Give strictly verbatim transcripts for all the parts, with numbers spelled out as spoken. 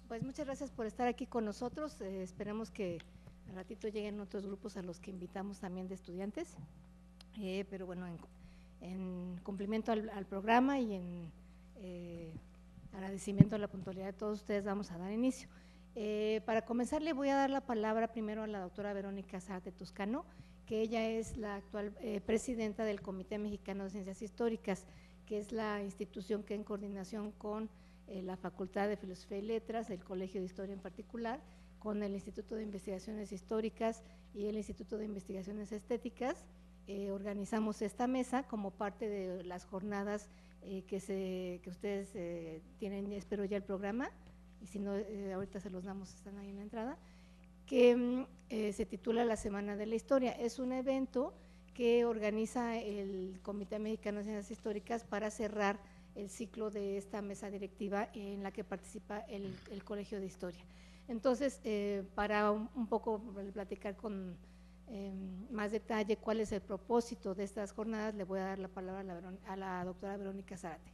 pues muchas gracias por estar aquí con nosotros. Eh, esperemos que al ratito lleguen otros grupos a los que invitamos también de estudiantes. Eh, pero bueno, en, en cumplimiento al, al programa y en eh, agradecimiento a la puntualidad de todos ustedes, vamos a dar inicio. Eh, para comenzar, le voy a dar la palabra primero a la doctora Verónica Zárate Toscano, que ella es la actual eh, presidenta del Comité Mexicano de Ciencias Históricas, que es la institución que en coordinación con eh, la Facultad de Filosofía y Letras, el Colegio de Historia en particular, con el Instituto de Investigaciones Históricas y el Instituto de Investigaciones Estéticas, eh, organizamos esta mesa como parte de las jornadas eh, que, se, que ustedes eh, tienen, espero ya el programa, y si no, eh, ahorita se los damos, están ahí en la entrada, que eh, se titula La Semana de la Historia. Es un evento que organiza el Comité Mexicano de Ciencias Históricas para cerrar el ciclo de esta mesa directiva en la que participa el, el Colegio de Historia. Entonces, eh, para un, un poco platicar con eh, más detalle cuál es el propósito de estas jornadas, le voy a dar la palabra a la, a la doctora Verónica Zárate.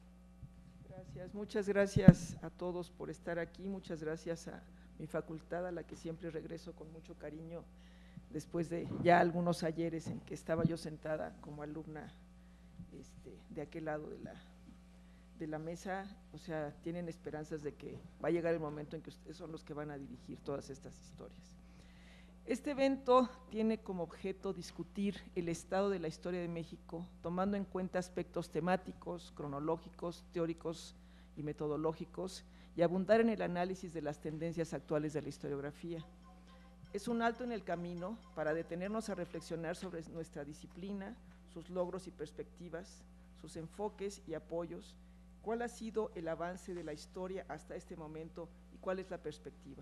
Gracias, muchas gracias a todos por estar aquí, muchas gracias a mi facultad, a la que siempre regreso con mucho cariño, después de ya algunos ayeres en que estaba yo sentada como alumna este, de aquel lado de la, de la mesa. O sea, tienen esperanzas de que va a llegar el momento en que ustedes son los que van a dirigir todas estas historias. Este evento tiene como objeto discutir el estado de la historia de México, tomando en cuenta aspectos temáticos, cronológicos, teóricos y metodológicos, y abundar en el análisis de las tendencias actuales de la historiografía. Es un alto en el camino para detenernos a reflexionar sobre nuestra disciplina, sus logros y perspectivas, sus enfoques y apoyos, cuál ha sido el avance de la historia hasta este momento y cuál es la perspectiva.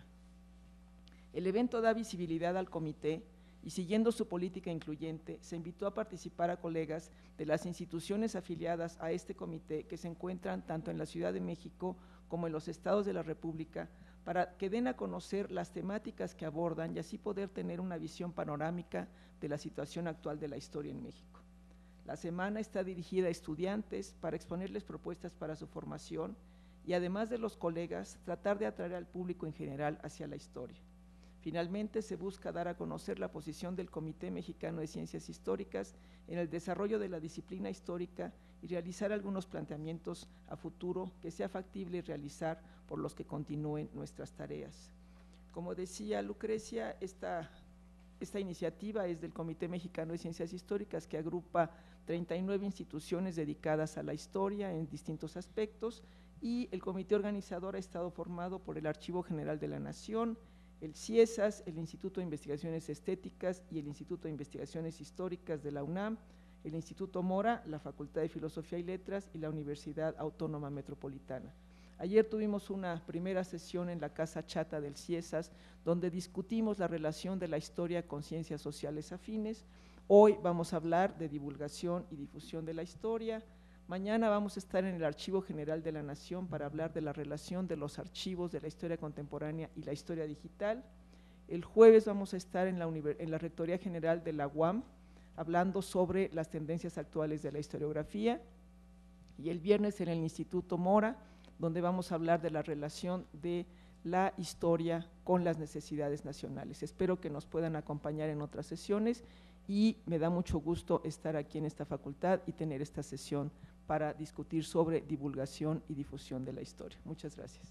El evento da visibilidad al comité y, siguiendo su política incluyente, se invitó a participar a colegas de las instituciones afiliadas a este comité que se encuentran tanto en la Ciudad de México como en los estados de la República, para que den a conocer las temáticas que abordan y así poder tener una visión panorámica de la situación actual de la historia en México. La semana está dirigida a estudiantes para exponerles propuestas para su formación y, además de los colegas, tratar de atraer al público en general hacia la historia. Finalmente, se busca dar a conocer la posición del Comité Mexicano de Ciencias Históricas en el desarrollo de la disciplina histórica y realizar algunos planteamientos a futuro que sea factible realizar por los que continúen nuestras tareas. Como decía Lucrecia, esta, esta iniciativa es del Comité Mexicano de Ciencias Históricas, que agrupa treinta y nueve instituciones dedicadas a la historia en distintos aspectos, y el comité organizador ha estado formado por el Archivo General de la Nación, el CIESAS, el Instituto de Investigaciones Estéticas y el Instituto de Investigaciones Históricas de la UNAM, el Instituto Mora, la Facultad de Filosofía y Letras y la Universidad Autónoma Metropolitana. Ayer tuvimos una primera sesión en la Casa Chata del CIESAS, donde discutimos la relación de la historia con ciencias sociales afines. Hoy vamos a hablar de divulgación y difusión de la historia. Mañana vamos a estar en el Archivo General de la Nación para hablar de la relación de los archivos de la historia contemporánea y la historia digital. El jueves vamos a estar en la, en la Rectoría General de la U A M, hablando sobre las tendencias actuales de la historiografía, y el viernes en el Instituto Mora, donde vamos a hablar de la relación de la historia con las necesidades nacionales. Espero que nos puedan acompañar en otras sesiones y me da mucho gusto estar aquí en esta facultad y tener esta sesión para discutir sobre divulgación y difusión de la historia. Muchas gracias.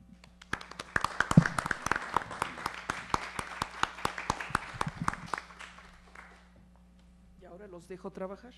Y ahora los dejo trabajar.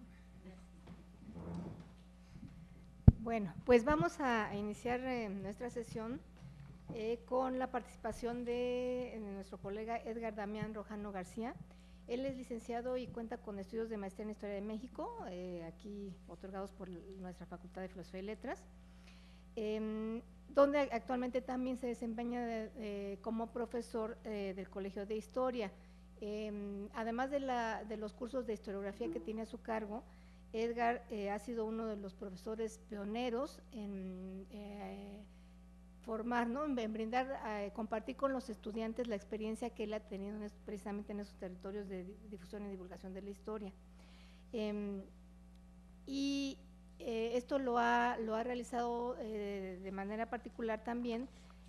Bueno, pues vamos a iniciar eh, nuestra sesión eh, con la participación de, de nuestro colega Edgar Damián Rojano García. Él es licenciado y cuenta con estudios de maestría en Historia de México, eh, aquí otorgados por nuestra Facultad de Filosofía y Letras, eh, donde actualmente también se desempeña de, eh, como profesor eh, del Colegio de Historia. Eh, además de, la, de los cursos de historiografía que tiene a su cargo, Edgar eh, ha sido uno de los profesores pioneros en eh, formar, ¿no? en brindar, eh, compartir con los estudiantes la experiencia que él ha tenido en, precisamente en esos territorios de difusión y divulgación de la historia. Eh, y eh, esto lo ha, lo ha realizado eh, de manera particular también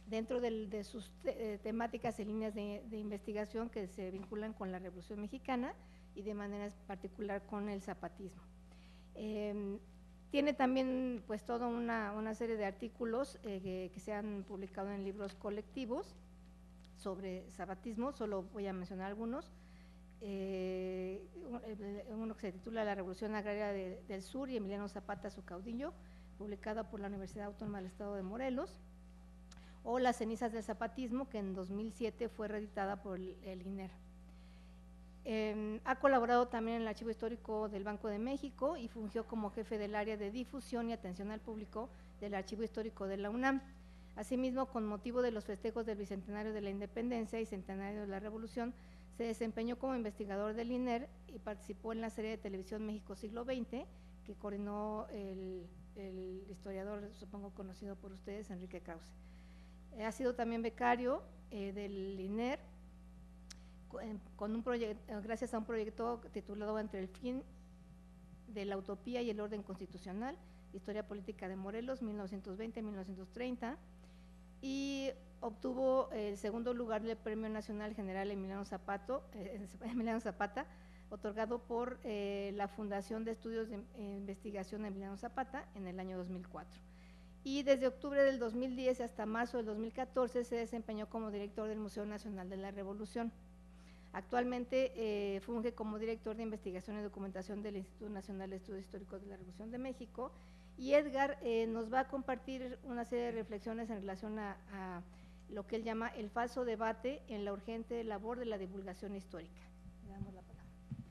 dentro del, de sus te, temáticas y líneas de, de investigación que se vinculan con la Revolución Mexicana y de manera particular con el zapatismo. Eh, tiene también pues toda una, una serie de artículos eh, que, que se han publicado en libros colectivos sobre zapatismo, solo voy a mencionar algunos. Eh, uno que se titula La Revolución Agraria de, del Sur y Emiliano Zapata, su caudillo, publicada por la Universidad Autónoma del Estado de Morelos, o Las cenizas del zapatismo, que en dos mil siete fue reeditada por el, el I N E R. Eh, ha colaborado también en el Archivo Histórico del Banco de México y fungió como jefe del área de difusión y atención al público del Archivo Histórico de la UNAM. Asimismo, con motivo de los festejos del Bicentenario de la Independencia y Centenario de la Revolución, se desempeñó como investigador del I N E R y participó en la serie de televisión México Siglo veinte, que coordinó el, el historiador, supongo conocido por ustedes, Enrique Krause. Eh, ha sido también becario eh, del I N E R, con un proyecto, gracias a un proyecto titulado Entre el fin de la utopía y el orden constitucional, Historia Política de Morelos, mil novecientos veinte a mil novecientos treinta, y obtuvo el segundo lugar del Premio Nacional General Emiliano Zapata, eh, Emiliano Zapata, otorgado por eh, la Fundación de Estudios de Investigación Emiliano Zapata en el año dos mil cuatro. Y desde octubre del dos mil diez hasta marzo del dos mil catorce se desempeñó como director del Museo Nacional de la Revolución. Actualmente eh, funge como director de investigación y documentación del Instituto Nacional de Estudios Históricos de la Revolución de México, y Edgar eh, nos va a compartir una serie de reflexiones en relación a, a lo que él llama el falso debate en la urgente labor de la divulgación histórica. Le damos la palabra.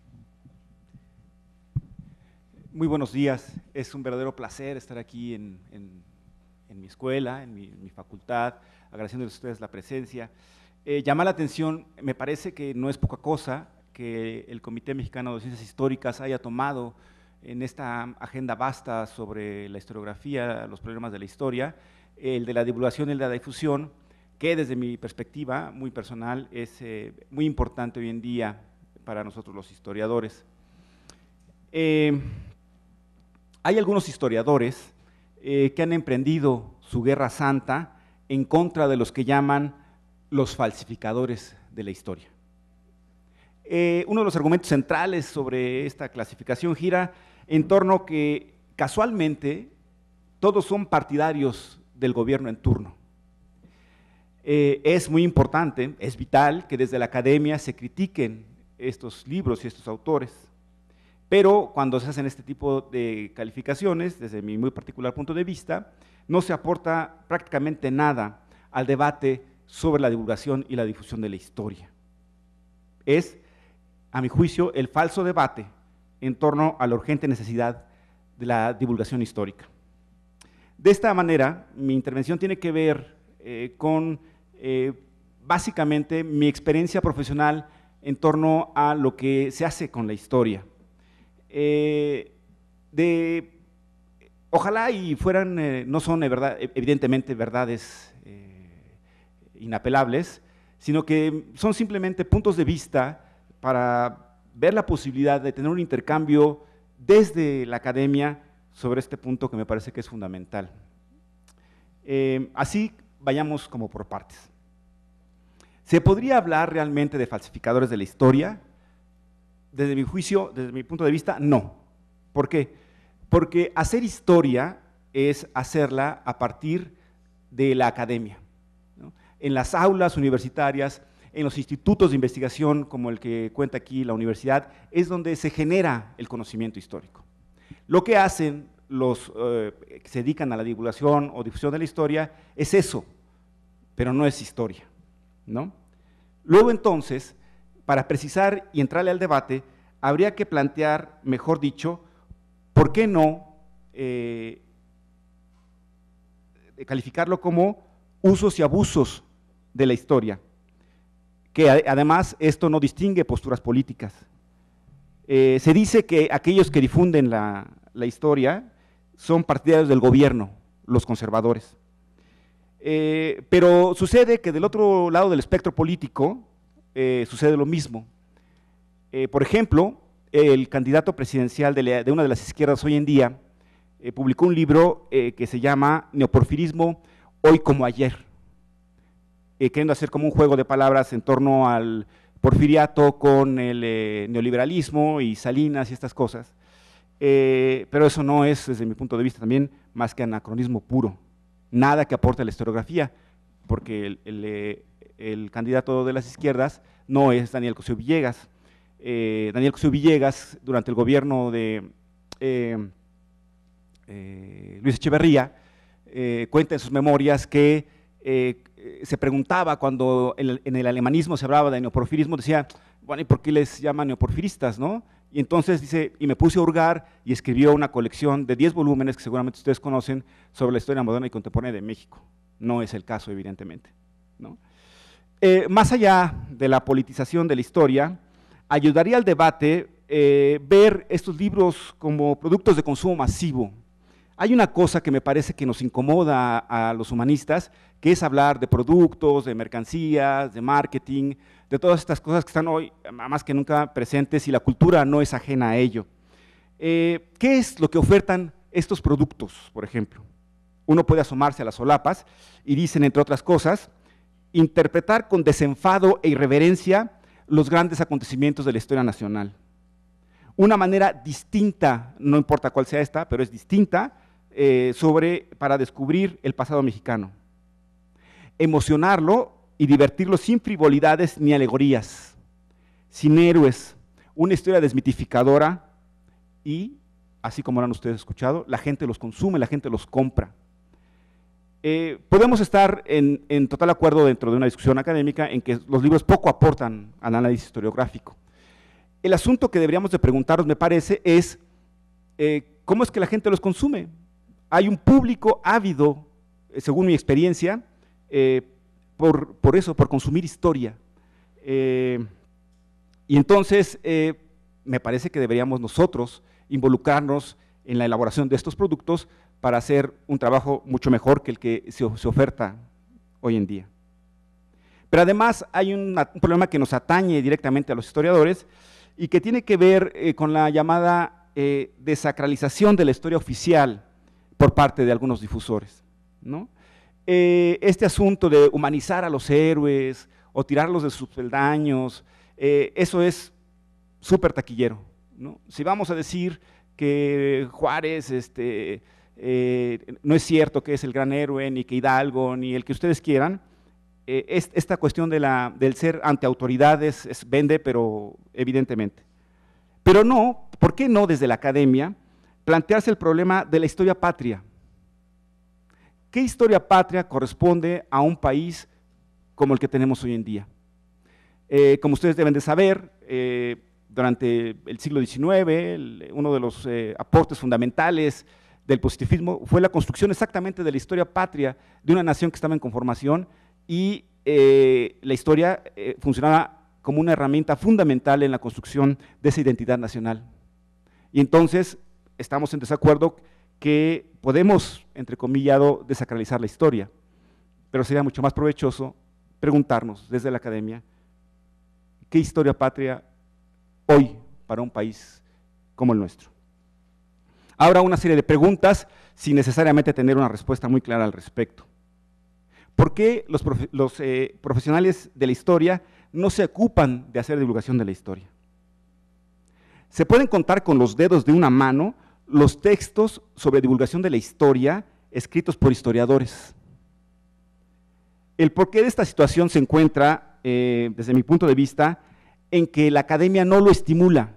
Muy buenos días, es un verdadero placer estar aquí en, en, en mi escuela, en mi, en mi facultad, agradeciéndoles a ustedes la presencia. Eh, llama la atención, me parece que no es poca cosa que el Comité Mexicano de Ciencias Históricas haya tomado en esta agenda vasta sobre la historiografía, los problemas de la historia, el de la divulgación y el de la difusión, que desde mi perspectiva muy personal es eh, muy importante hoy en día para nosotros los historiadores. Eh, hay algunos historiadores eh, que han emprendido su guerra santa en contra de los que llaman los falsificadores de la historia. Eh, uno de los argumentos centrales sobre esta clasificación gira en torno a que casualmente todos son partidarios del gobierno en turno. Eh, es muy importante, es vital que desde la academia se critiquen estos libros y estos autores, pero cuando se hacen este tipo de calificaciones, desde mi muy particular punto de vista, no se aporta prácticamente nada al debate sobre la divulgación y la difusión de la historia. Es, a mi juicio, el falso debate en torno a la urgente necesidad de la divulgación histórica. De esta manera, mi intervención tiene que ver eh, con, eh, básicamente, mi experiencia profesional en torno a lo que se hace con la historia. Eh, de, ojalá y fueran, eh, no son verdad, evidentemente verdades eh, inapelables, sino que son simplemente puntos de vista para ver la posibilidad de tener un intercambio desde la academia sobre este punto que me parece que es fundamental. Eh, así vayamos como por partes. ¿Se podría hablar realmente de falsificadores de la historia? Desde mi juicio, desde mi punto de vista, no. ¿Por qué? Porque hacer historia es hacerla a partir de la academia, ¿no? En las aulas universitarias, en los institutos de investigación como el que cuenta aquí la universidad, es donde se genera el conocimiento histórico. Lo que hacen los eh, que se dedican a la divulgación o difusión de la historia es eso, pero no es historia, ¿no? Luego entonces, para precisar y entrarle al debate, habría que plantear, mejor dicho, ¿por qué no eh, calificarlo como usos y abusos de la historia? Que además esto no distingue posturas políticas. Eh, se dice que aquellos que difunden la, la historia son partidarios del gobierno, los conservadores. Eh, pero sucede que del otro lado del espectro político eh, sucede lo mismo. Eh, por ejemplo, el candidato presidencial de, la, de una de las izquierdas hoy en día eh, publicó un libro eh, que se llama Neoporfirismo hoy como ayer. eh, queriendo hacer como un juego de palabras en torno al porfiriato con el eh, neoliberalismo y Salinas y estas cosas, eh, pero eso no es, desde mi punto de vista también, más que anacronismo puro, nada que aporte a la historiografía, porque el, el, eh, el candidato de las izquierdas no es Daniel Cosío Villegas. Eh, Daniel Cosío Villegas, durante el gobierno de eh, eh, Luis Echeverría, eh, cuenta en sus memorias que eh, se preguntaba cuando en el, en el alemanismo se hablaba de neoporfirismo, decía, bueno, ¿y por qué les llaman neoporfiristas, no? Y entonces dice, y me puse a hurgar y escribió una colección de diez volúmenes que seguramente ustedes conocen sobre la historia moderna y contemporánea de México. No es el caso, evidentemente, ¿no? Eh, más allá de la politización de la historia, ayudaría al debate eh, ver estos libros como productos de consumo masivo. Hay una cosa que me parece que nos incomoda a, a los humanistas, que es hablar de productos, de mercancías, de marketing, de todas estas cosas que están hoy más que nunca presentes y la cultura no es ajena a ello. Eh, ¿Qué es lo que ofertan estos productos, por ejemplo? Uno puede asomarse a las solapas y dicen, entre otras cosas, interpretar con desenfado e irreverencia los grandes acontecimientos de la historia nacional. Una manera distinta, no importa cuál sea esta, pero es distinta, eh, sobre, para descubrir el pasado mexicano. Emocionarlo y divertirlo sin frivolidades ni alegorías, sin héroes, una historia desmitificadora y, así como lo han ustedes escuchado, la gente los consume, la gente los compra. Eh, podemos estar en, en total acuerdo dentro de una discusión académica en que los libros poco aportan al análisis historiográfico. El asunto que deberíamos de preguntarnos, me parece, es eh, ¿cómo es que la gente los consume? Hay un público ávido, eh, según mi experiencia, eh, por, por eso, por consumir historia. Eh, y entonces, eh, me parece que deberíamos nosotros involucrarnos en la elaboración de estos productos para hacer un trabajo mucho mejor que el que se, se oferta hoy en día. Pero además hay una, un problema que nos atañe directamente a los historiadores y que tiene que ver eh, con la llamada eh, desacralización de la historia oficial por parte de algunos difusores, ¿no? Eh, este asunto de humanizar a los héroes o tirarlos de sus peldaños, eh, eso es súper taquillero, ¿no? Si vamos a decir que Juárez este, eh, no es cierto que es el gran héroe, ni que Hidalgo, ni el que ustedes quieran, eh, es, esta cuestión de la, del ser ante autoridades es, vende, pero evidentemente. Pero no, ¿por qué no desde la academia plantearse el problema de la historia patria? ¿Qué historia patria corresponde a un país como el que tenemos hoy en día? Eh, como ustedes deben de saber, eh, durante el siglo diecinueve, el, uno de los eh, aportes fundamentales del positivismo fue la construcción exactamente de la historia patria de una nación que estaba en conformación y eh, la historia eh, funcionaba como una herramienta fundamental en la construcción de esa identidad nacional. Y entonces estamos en desacuerdo que podemos, entrecomillado, desacralizar la historia, pero sería mucho más provechoso preguntarnos desde la academia qué historia patria hoy para un país como el nuestro. Ahora una serie de preguntas sin necesariamente tener una respuesta muy clara al respecto. ¿Por qué los, profe los eh, profesionales de la historia no se ocupan de hacer divulgación de la historia? Se pueden contar con los dedos de una mano los textos sobre divulgación de la historia escritos por historiadores. El porqué de esta situación se encuentra, eh, desde mi punto de vista, en que la academia no lo estimula.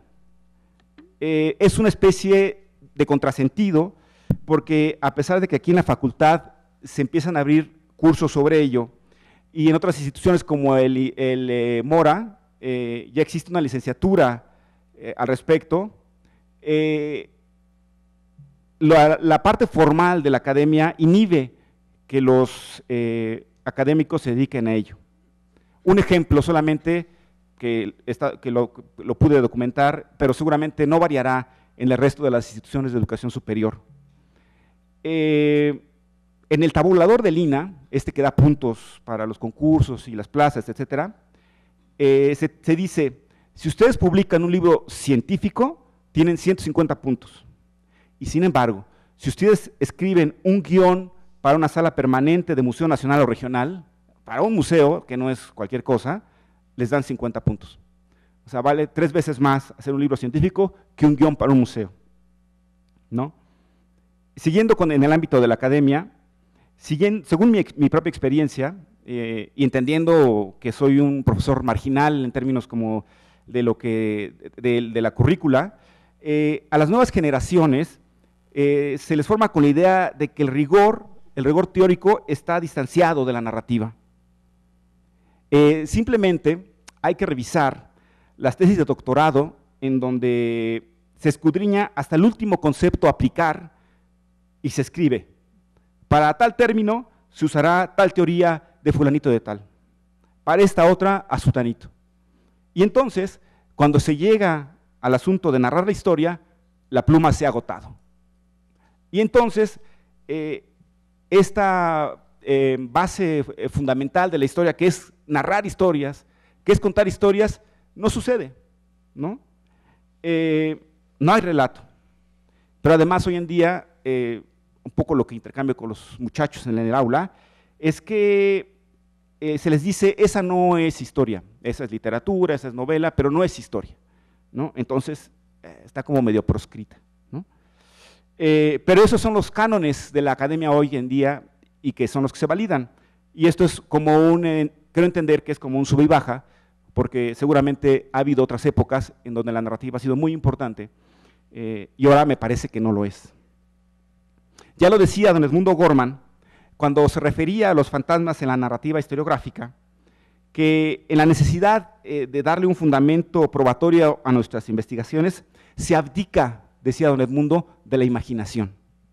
Eh, es una especie de contrasentido, porque a pesar de que aquí en la facultad se empiezan a abrir cursos sobre ello, y en otras instituciones como el, el eh, Mora, eh, ya existe una licenciatura eh, al respecto, eh, la, la parte formal de la academia inhibe que los eh, académicos se dediquen a ello. Un ejemplo solamente que, está, que lo, lo pude documentar, pero seguramente no variará en el resto de las instituciones de educación superior. Eh, en el tabulador del I N A, este que da puntos para los concursos y las plazas, etcétera, eh, se, se dice, si ustedes publican un libro científico, tienen ciento cincuenta puntos. Y sin embargo, si ustedes escriben un guión para una sala permanente de Museo Nacional o Regional, para un museo, que no es cualquier cosa, les dan cincuenta puntos. O sea, vale tres veces más hacer un libro científico que un guión para un museo, ¿no? Siguiendo con, en el ámbito de la academia, siguiendo, según mi, mi propia experiencia, eh, y entendiendo que soy un profesor marginal en términos como de, lo que, de, de la currícula, eh, a las nuevas generaciones eh, se les forma con la idea de que el rigor, el rigor teórico está distanciado de la narrativa. Eh, simplemente hay que revisar las tesis de doctorado en donde se escudriña hasta el último concepto a aplicar y se escribe, para tal término se usará tal teoría de fulanito de tal, para esta otra a sutanito. Y entonces, cuando se llega al asunto de narrar la historia, la pluma se ha agotado. Y entonces, eh, esta eh, base fundamental de la historia, que es narrar historias, que es contar historias, no sucede, ¿no? Eh, no hay relato. Pero además hoy en día, eh, un poco lo que intercambio con los muchachos en el aula, es que eh, se les dice, esa no es historia, esa es literatura, esa es novela, pero no es historia, ¿no? Entonces, eh, está como medio proscrita, ¿no? Eh, pero esos son los cánones de la academia hoy en día y que son los que se validan. Y esto es como un, eh, creo entender que es como un sube y baja, porque seguramente ha habido otras épocas en donde la narrativa ha sido muy importante, eh, y ahora me parece que no lo es. Ya lo decía don Edmundo Gorman, cuando se refería a los fantasmas en la narrativa historiográfica, que en la necesidad eh, de darle un fundamento probatorio a nuestras investigaciones, se abdica, decía don Edmundo, de la imaginación.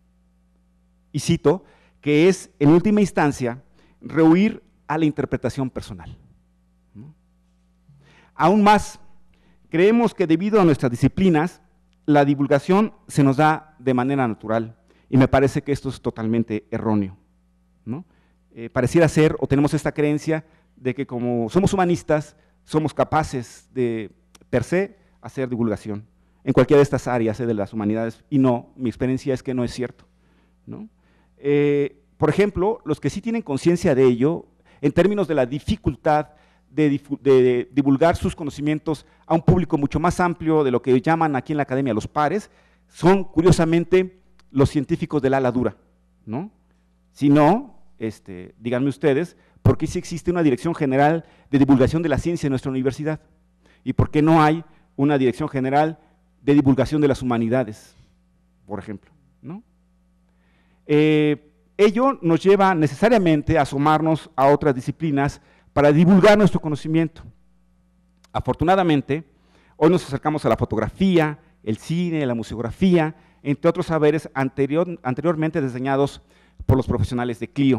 Y cito, que es, en última instancia, rehuir a la interpretación personal. ¿No? Aún más, creemos que debido a nuestras disciplinas, la divulgación se nos da de manera natural, y me parece que esto es totalmente erróneo, ¿no? Eh, pareciera ser, o tenemos esta creencia, de que como somos humanistas, somos capaces de, per se, hacer divulgación en cualquiera de estas áreas eh, de las humanidades, y no, mi experiencia es que no es cierto, ¿no? Eh, por ejemplo, los que sí tienen conciencia de ello, en términos de la dificultad de, de divulgar sus conocimientos a un público mucho más amplio de lo que llaman aquí en la academia los pares, son curiosamente los científicos del ala dura, ¿no? Si no, este, díganme ustedes, ¿por qué sí existe una Dirección General de Divulgación de la Ciencia en nuestra universidad? ¿Y por qué no hay una Dirección General de Divulgación de las Humanidades, por ejemplo, ¿no? Eh, ello nos lleva necesariamente a asomarnos a otras disciplinas para divulgar nuestro conocimiento. Afortunadamente, hoy nos acercamos a la fotografía, el cine, la museografía, entre otros saberes anterior, anteriormente diseñados por los profesionales de Clio.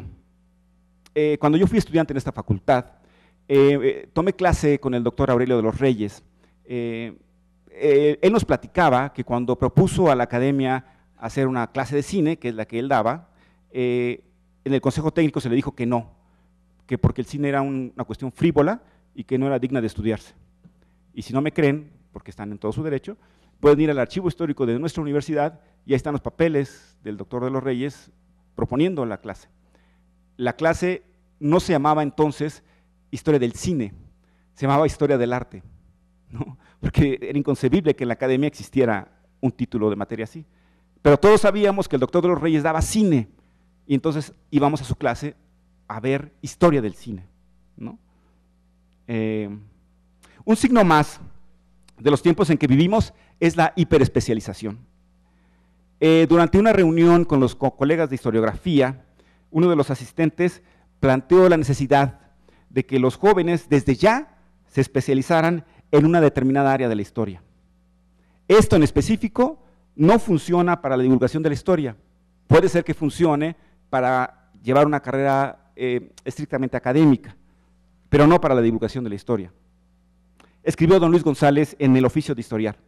Eh, cuando yo fui estudiante en esta facultad, eh, eh, tomé clase con el doctor Aurelio de los Reyes. Eh, eh, él nos platicaba que cuando propuso a la academia hacer una clase de cine, que es la que él daba, eh, en el consejo técnico se le dijo que no, que porque el cine era un, una cuestión frívola y que no era digna de estudiarse. Y si no me creen, porque están en todo su derecho, pueden ir al archivo histórico de nuestra universidad y ahí están los papeles del doctor de los Reyes proponiendo la clase. La clase no se llamaba entonces Historia del Cine, se llamaba Historia del Arte, ¿no? Porque era inconcebible que en la academia existiera un título de materia así. Pero todos sabíamos que el doctor de los Reyes daba cine, y entonces íbamos a su clase a ver historia del cine, ¿no? Eh, un signo más de los tiempos en que vivimos es la hiperespecialización. Eh, durante una reunión con los co colegas de historiografía, uno de los asistentes planteó la necesidad de que los jóvenes desde ya se especializaran en una determinada área de la historia. Esto en específico no funciona para la divulgación de la historia. Puede ser que funcione para llevar una carrera eh, estrictamente académica, pero no para la divulgación de la historia. Escribió don Luis González en El oficio de historiar: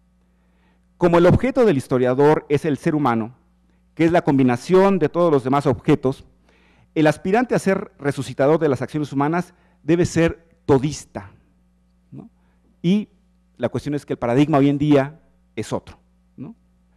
como el objeto del historiador es el ser humano, que es la combinación de todos los demás objetos, el aspirante a ser resucitador de las acciones humanas debe ser todista, ¿no? Y la cuestión es que el paradigma hoy en día es otro, ¿no?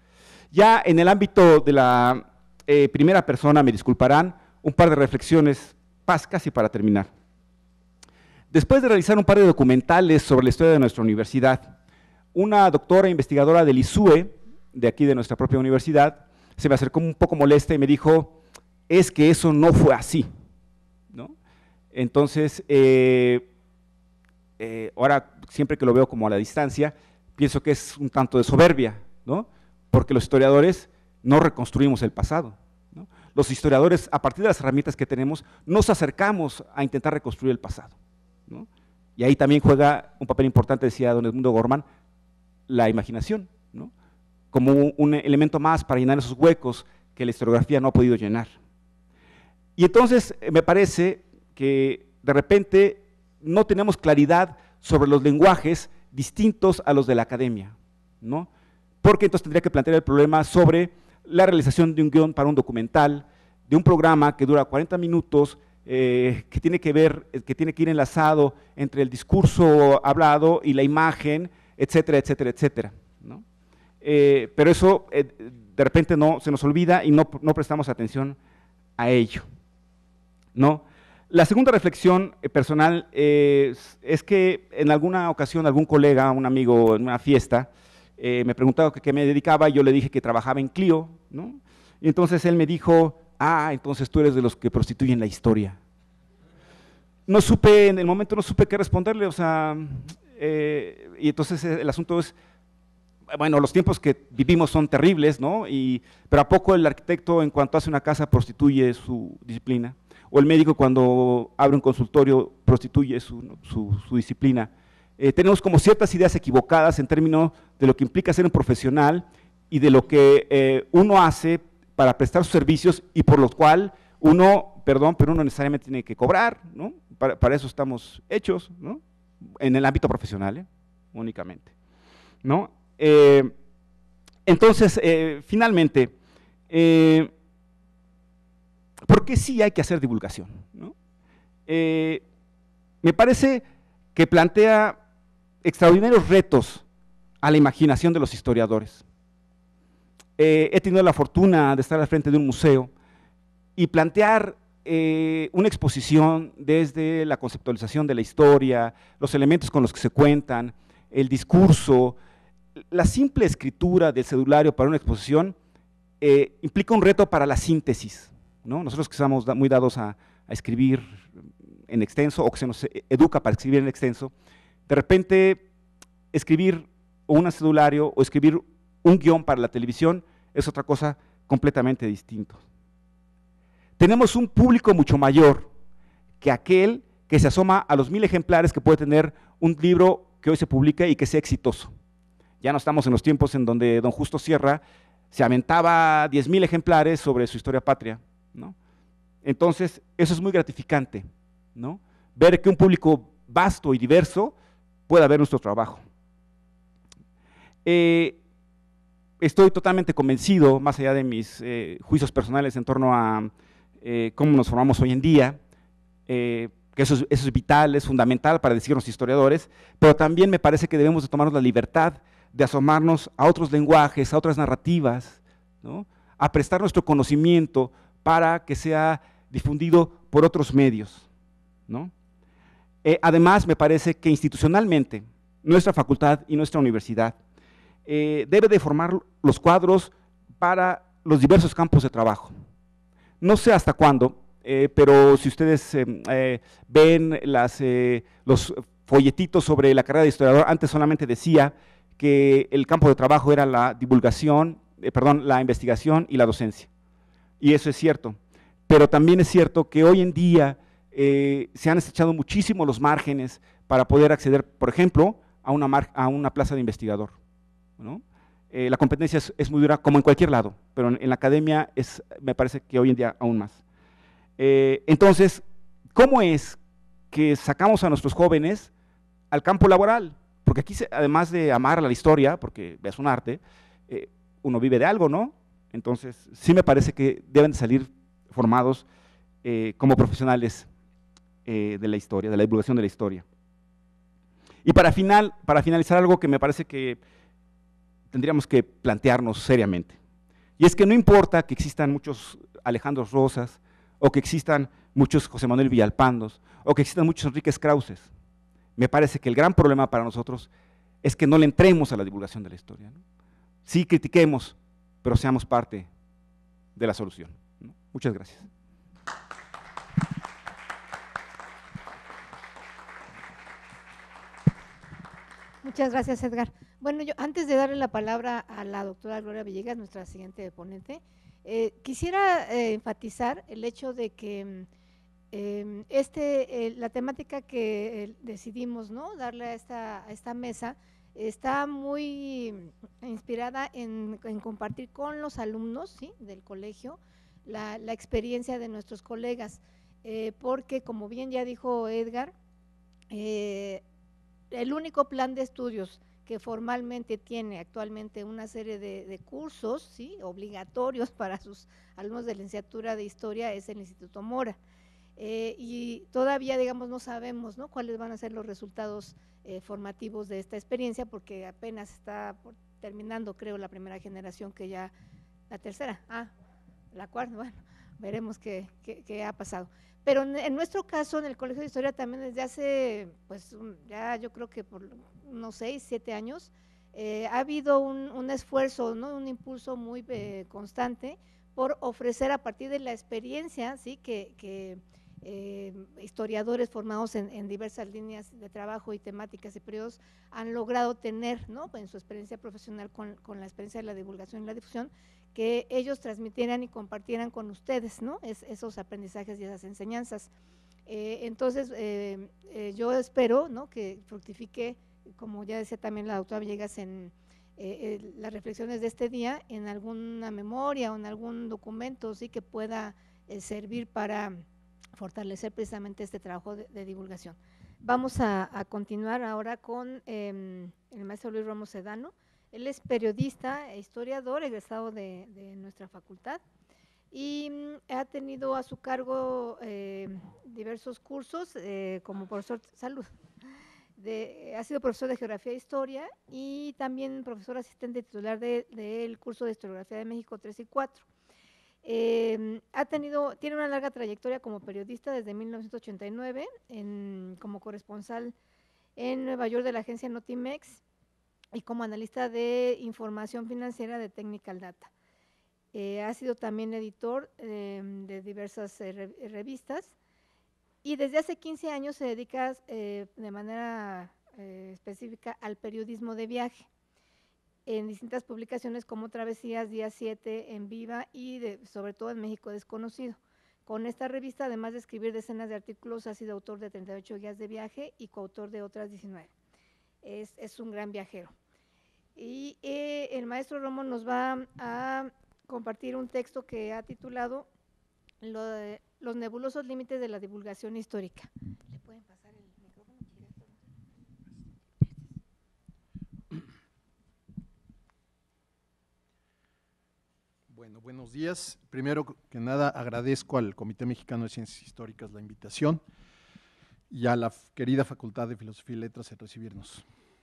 Ya en el ámbito de la eh, primera persona, me disculparán, un par de reflexiones casi para terminar. Después de realizar un par de documentales sobre la historia de nuestra universidad, una doctora investigadora del I S U E, de aquí de nuestra propia universidad, se me acercó un poco molesta y me dijo, es que eso no fue así, ¿no? Entonces, eh, eh, ahora siempre que lo veo como a la distancia, pienso que es un tanto de soberbia, ¿no? Porque los historiadores no reconstruimos el pasado, ¿no? Los historiadores, a partir de las herramientas que tenemos, nos acercamos a intentar reconstruir el pasado, ¿no? Y ahí también juega un papel importante, decía don Edmundo Gormán, la imaginación, ¿no? Como un, un elemento más para llenar esos huecos que la historiografía no ha podido llenar. Y entonces me parece que de repente no tenemos claridad sobre los lenguajes distintos a los de la academia, ¿no? Porque entonces tendría que plantear el problema sobre la realización de un guión para un documental, de un programa que dura cuarenta minutos, eh, que tiene que ver, que tiene que ir enlazado entre el discurso hablado y la imagen, etcétera, etcétera, etcétera, ¿no? Eh, pero eso eh, de repente no, se nos olvida y no, no prestamos atención a ello, ¿no? La segunda reflexión personal eh, es, es que en alguna ocasión algún colega, un amigo en una fiesta, eh, me preguntaba qué me dedicaba y yo le dije que trabajaba en Clio, ¿no? Y entonces él me dijo, ah, entonces tú eres de los que prostituyen la historia. No supe, en el momento no supe qué responderle, o sea, eh, y entonces el asunto es, bueno, los tiempos que vivimos son terribles, ¿no? Y, pero ¿a poco el arquitecto en cuanto hace una casa prostituye su disciplina? O el médico cuando abre un consultorio prostituye su, su, su disciplina. Eh, tenemos como ciertas ideas equivocadas en términos de lo que implica ser un profesional y de lo que eh, uno hace para prestar sus servicios y por lo cual uno, perdón, pero uno necesariamente tiene que cobrar, ¿no? Para, para eso estamos hechos, ¿no? En el ámbito profesional, ¿eh? Únicamente, ¿no? Eh, entonces, eh, finalmente, eh, ¿por qué sí hay que hacer divulgación, ¿no? Eh, me parece que plantea extraordinarios retos a la imaginación de los historiadores. Eh, he tenido la fortuna de estar al frente de un museo y plantear eh, una exposición desde la conceptualización de la historia, los elementos con los que se cuentan, el discurso, la simple escritura del cedulario para una exposición eh, implica un reto para la síntesis, ¿no? Nosotros que estamos muy dados a, a escribir en extenso o que se nos educa para escribir en extenso, de repente escribir un cedulario o escribir un guión para la televisión es otra cosa completamente distinta. Tenemos un público mucho mayor que aquel que se asoma a los mil ejemplares que puede tener un libro que hoy se publica y que sea exitoso. Ya no estamos en los tiempos en donde don Justo Sierra se aventaba diez mil ejemplares sobre su historia patria, ¿no? Entonces, eso es muy gratificante, ¿no? Ver que un público vasto y diverso pueda ver nuestro trabajo. Eh, estoy totalmente convencido, más allá de mis eh, juicios personales en torno a eh, cómo nos formamos hoy en día, eh, que eso es, eso es vital, es fundamental para decirnos historiadores, pero también me parece que debemos de tomarnos la libertad de asomarnos a otros lenguajes, a otras narrativas, ¿no? A prestar nuestro conocimiento para que sea difundido por otros medios, ¿no? Eh, además, me parece que institucionalmente nuestra facultad y nuestra universidad eh, debe de formar los cuadros para los diversos campos de trabajo. No sé hasta cuándo, eh, pero si ustedes eh, eh, ven las, eh, los folletitos sobre la carrera de historiador, antes solamente decía que el campo de trabajo era la divulgación, eh, perdón, la investigación y la docencia. Y eso es cierto, pero también es cierto que hoy en día eh, se han estrechado muchísimo los márgenes para poder acceder, por ejemplo, a una, mar, a una plaza de investigador, ¿no? Eh, la competencia es, es muy dura, como en cualquier lado, pero en, en la academia es, me parece que hoy en día aún más. Eh, entonces, ¿cómo es que sacamos a nuestros jóvenes al campo laboral? Porque aquí, además de amar la historia, porque es un arte, eh, uno vive de algo, ¿no? Entonces, sí me parece que deben salir formados eh, como profesionales eh, de la historia, de la divulgación de la historia. Y para, final, para finalizar, algo que me parece que tendríamos que plantearnos seriamente, y es que no importa que existan muchos Alejandros Rosas o que existan muchos José Manuel Villalpandos, o que existan muchos Enriques Krauses. Me parece que el gran problema para nosotros es que no le entremos a la divulgación de la historia, ¿no? Sí critiquemos, pero seamos parte de la solución, ¿no? Muchas gracias. Muchas gracias, Edgar. Bueno, yo antes de darle la palabra a la doctora Gloria Villegas, nuestra siguiente ponente, eh, quisiera eh, enfatizar el hecho de que eh, este, eh, la temática que eh, decidimos, ¿no?, darle a esta, a esta mesa está muy inspirada en, en compartir con los alumnos, ¿sí?, del colegio la, la experiencia de nuestros colegas, eh, porque como bien ya dijo Edgar, eh, el único plan de estudios que formalmente tiene actualmente una serie de, de cursos, ¿sí?, obligatorios para sus alumnos de licenciatura de Historia es el Instituto Mora. Eh, y todavía, digamos, no sabemos, ¿no?, cuáles van a ser los resultados eh, formativos de esta experiencia, porque apenas está por, terminando, creo, la primera generación, que ya, la tercera, ah, la cuarta, bueno, veremos qué, qué, qué ha pasado. Pero en, en nuestro caso, en el Colegio de Historia, también desde hace, pues, un, ya yo creo que por unos seis, siete años, eh, ha habido un, un esfuerzo, ¿no?, un impulso muy eh, constante por ofrecer a partir de la experiencia, ¿sí?, que, que eh, historiadores formados en, en diversas líneas de trabajo y temáticas y periodos han logrado tener, ¿no?, en su experiencia profesional con, con la experiencia de la divulgación y la difusión, que ellos transmitieran y compartieran con ustedes, ¿no?, es, esos aprendizajes y esas enseñanzas. Eh, entonces, eh, eh, yo espero, ¿no?, que fructifique, como ya decía también la doctora Villegas, en eh, eh, las reflexiones de este día, en alguna memoria o en algún documento, sí, que pueda eh, servir para fortalecer precisamente este trabajo de, de divulgación. Vamos a, a continuar ahora con eh, el maestro Luis Romo Sedano. Él es periodista e historiador egresado de, de nuestra facultad y mm, ha tenido a su cargo eh, diversos cursos eh, como profesor, salud, de, ha sido profesor de Geografía e Historia y también profesor asistente titular del de, de curso de Historiografía de México tres y cuatro. Eh, ha tenido, tiene una larga trayectoria como periodista desde mil novecientos ochenta y nueve, en, como corresponsal en Nueva York de la agencia Notimex y como analista de información financiera de Technical Data. Eh, ha sido también editor eh, de diversas eh, revistas y desde hace quince años se dedica eh, de manera eh, específica al periodismo de viaje en distintas publicaciones como Travesías, Día siete, En Viva y de, sobre todo en México Desconocido. Con esta revista, además de escribir decenas de artículos, ha sido autor de treinta y ocho guías de viaje y coautor de otras diecinueve. Es, es un gran viajero. Y eh, el maestro Romo nos va a compartir un texto que ha titulado Lo de, Los nebulosos límites de la divulgación histórica. ¿Le pueden pasar el micrófono? Bueno, buenos días. Primero que nada agradezco al Comité Mexicano de Ciencias Históricas la invitación y a la querida Facultad de Filosofía y Letras en recibirnos.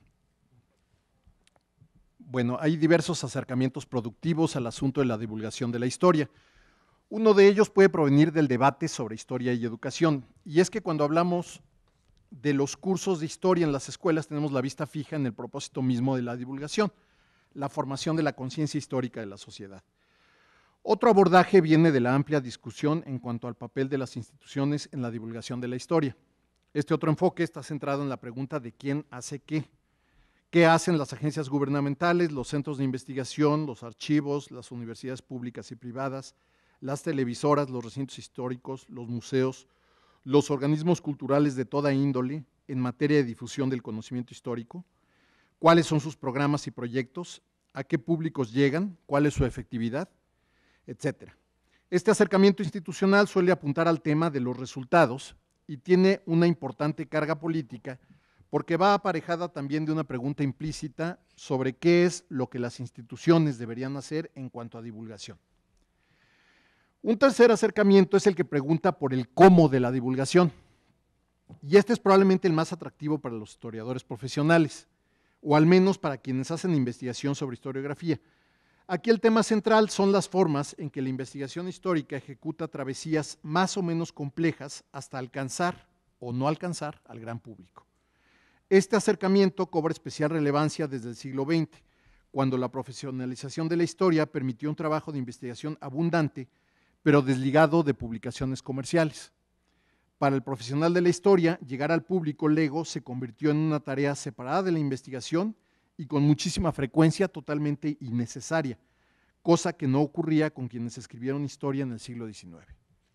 Bueno, hay diversos acercamientos productivos al asunto de la divulgación de la historia. Uno de ellos puede provenir del debate sobre historia y educación, y es que cuando hablamos de los cursos de historia en las escuelas tenemos la vista fija en el propósito mismo de la divulgación, la formación de la conciencia histórica de la sociedad. Otro abordaje viene de la amplia discusión en cuanto al papel de las instituciones en la divulgación de la historia. Este otro enfoque está centrado en la pregunta de quién hace qué. ¿Qué hacen las agencias gubernamentales, los centros de investigación, los archivos, las universidades públicas y privadas, las televisoras, los recintos históricos, los museos, los organismos culturales de toda índole en materia de difusión del conocimiento histórico? ¿Cuáles son sus programas y proyectos? ¿A qué públicos llegan? ¿Cuál es su efectividad? Etcétera. Este acercamiento institucional suele apuntar al tema de los resultados y tiene una importante carga política porque va aparejada también de una pregunta implícita sobre qué es lo que las instituciones deberían hacer en cuanto a divulgación. Un tercer acercamiento es el que pregunta por el cómo de la divulgación, y este es probablemente el más atractivo para los historiadores profesionales, o al menos para quienes hacen investigación sobre historiografía. Aquí el tema central son las formas en que la investigación histórica ejecuta travesías más o menos complejas hasta alcanzar o no alcanzar al gran público. Este acercamiento cobra especial relevancia desde el siglo veinte, cuando la profesionalización de la historia permitió un trabajo de investigación abundante, pero desligado de publicaciones comerciales. Para el profesional de la historia, llegar al público lego se convirtió en una tarea separada de la investigación y con muchísima frecuencia totalmente innecesaria, cosa que no ocurría con quienes escribieron historia en el siglo diecinueve.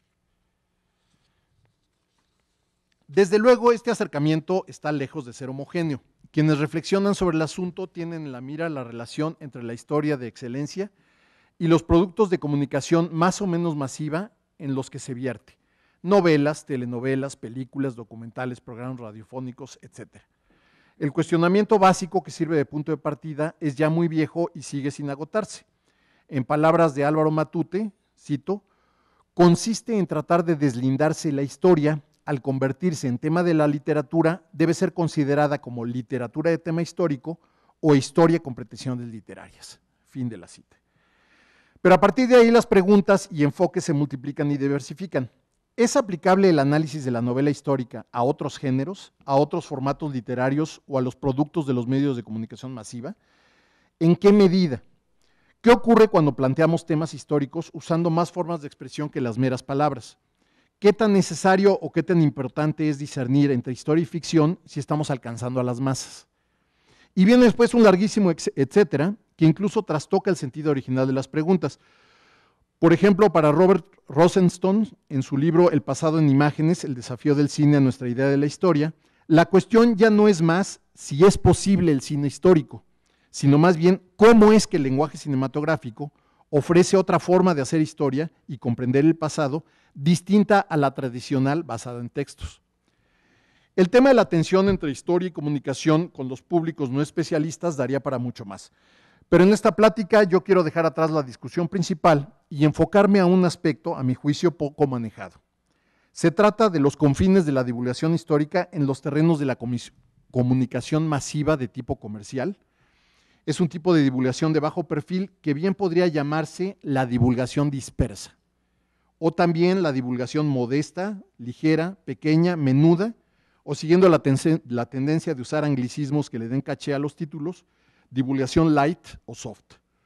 Desde luego, este acercamiento está lejos de ser homogéneo. Quienes reflexionan sobre el asunto tienen en la mira la relación entre la historia de excelencia y los productos de comunicación más o menos masiva en los que se vierte: novelas, telenovelas, películas, documentales, programas radiofónicos, etcétera. El cuestionamiento básico que sirve de punto de partida es ya muy viejo y sigue sin agotarse. En palabras de Álvaro Matute, cito, consiste en tratar de deslindarse la historia. Al convertirse en tema de la literatura, debe ser considerada como literatura de tema histórico o historia con pretensiones literarias. Fin de la cita. Pero a partir de ahí las preguntas y enfoques se multiplican y diversifican. ¿Es aplicable el análisis de la novela histórica a otros géneros, a otros formatos literarios o a los productos de los medios de comunicación masiva? ¿En qué medida? ¿Qué ocurre cuando planteamos temas históricos usando más formas de expresión que las meras palabras? ¿Qué tan necesario o qué tan importante es discernir entre historia y ficción si estamos alcanzando a las masas? Y viene después un larguísimo etcétera, que incluso trastoca el sentido original de las preguntas. Por ejemplo, para Robert Rosenstone, en su libro El pasado en imágenes, el desafío del cine a nuestra idea de la historia, la cuestión ya no es más si es posible el cine histórico, sino más bien cómo es que el lenguaje cinematográfico ofrece otra forma de hacer historia y comprender el pasado distinta a la tradicional basada en textos. El tema de la tensión entre historia y comunicación con los públicos no especialistas daría para mucho más. Pero en esta plática yo quiero dejar atrás la discusión principal y enfocarme a un aspecto, a mi juicio, poco manejado. Se trata de los confines de la divulgación histórica en los terrenos de la comunicación masiva de tipo comercial. Es un tipo de divulgación de bajo perfil que bien podría llamarse la divulgación dispersa, o también la divulgación modesta, ligera, pequeña, menuda, o siguiendo la, ten la tendencia de usar anglicismos que le den caché a los títulos, divulgación light o soft.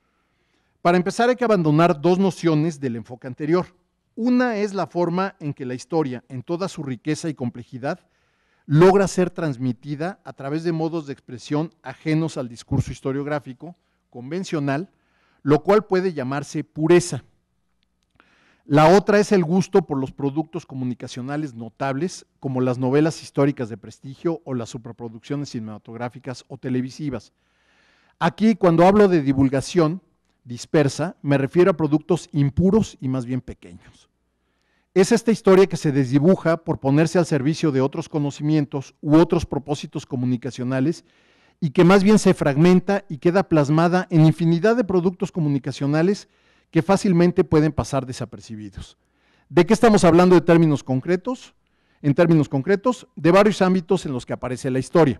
Para empezar hay que abandonar dos nociones del enfoque anterior. Una es la forma en que la historia, en toda su riqueza y complejidad, logra ser transmitida a través de modos de expresión ajenos al discurso historiográfico convencional, lo cual puede llamarse pureza. La otra es el gusto por los productos comunicacionales notables, como las novelas históricas de prestigio o las superproducciones cinematográficas o televisivas. Aquí, cuando hablo de divulgación dispersa, me refiero a productos impuros y más bien pequeños. Es esta historia que se desdibuja por ponerse al servicio de otros conocimientos u otros propósitos comunicacionales y que más bien se fragmenta y queda plasmada en infinidad de productos comunicacionales que fácilmente pueden pasar desapercibidos. ¿De qué estamos hablando de términos concretos? En términos concretos, de varios ámbitos en los que aparece la historia.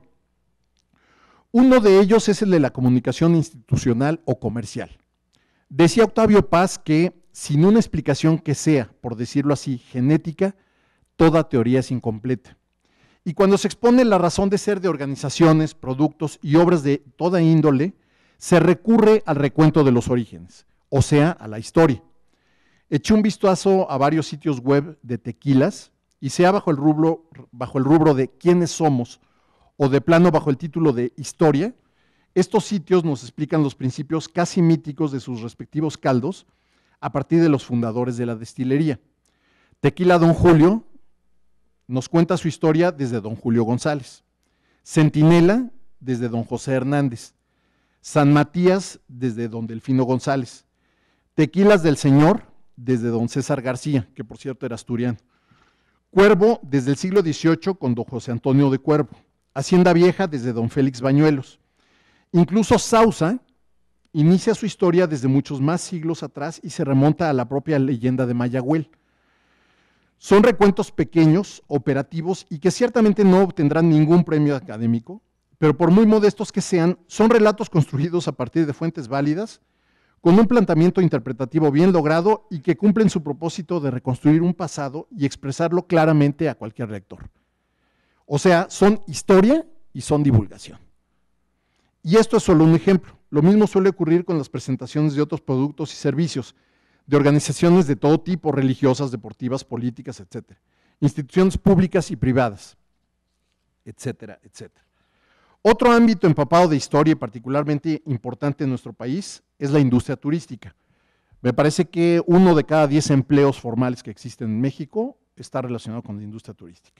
Uno de ellos es el de la comunicación institucional o comercial. Decía Octavio Paz que sin una explicación que sea, por decirlo así, genética, toda teoría es incompleta. Y cuando se expone la razón de ser de organizaciones, productos y obras de toda índole, se recurre al recuento de los orígenes, o sea, a la historia. Eché un vistazo a varios sitios web de tequilas y sea bajo el rubro, bajo el rubro de quiénes somos o de plano bajo el título de historia, estos sitios nos explican los principios casi míticos de sus respectivos caldos a partir de los fundadores de la destilería. Tequila Don Julio nos cuenta su historia desde Don Julio González, Centinela desde Don José Hernández, San Matías desde Don Delfino González, Tequilas del Señor desde Don César García, que por cierto era asturiano, Cuervo desde el siglo dieciocho con Don José Antonio de Cuervo, Hacienda Vieja desde Don Félix Bañuelos. Incluso Sausa inicia su historia desde muchos más siglos atrás y se remonta a la propia leyenda de Mayagüel. Son recuentos pequeños, operativos y que ciertamente no obtendrán ningún premio académico, pero por muy modestos que sean, son relatos construidos a partir de fuentes válidas, con un planteamiento interpretativo bien logrado y que cumplen su propósito de reconstruir un pasado y expresarlo claramente a cualquier lector. O sea, son historia y son divulgación. Y esto es solo un ejemplo. Lo mismo suele ocurrir con las presentaciones de otros productos y servicios, de organizaciones de todo tipo, religiosas, deportivas, políticas, etcétera, instituciones públicas y privadas, etcétera, etcétera. Otro ámbito empapado de historia y particularmente importante en nuestro país es la industria turística. Me parece que uno de cada diez empleos formales que existen en México está relacionado con la industria turística.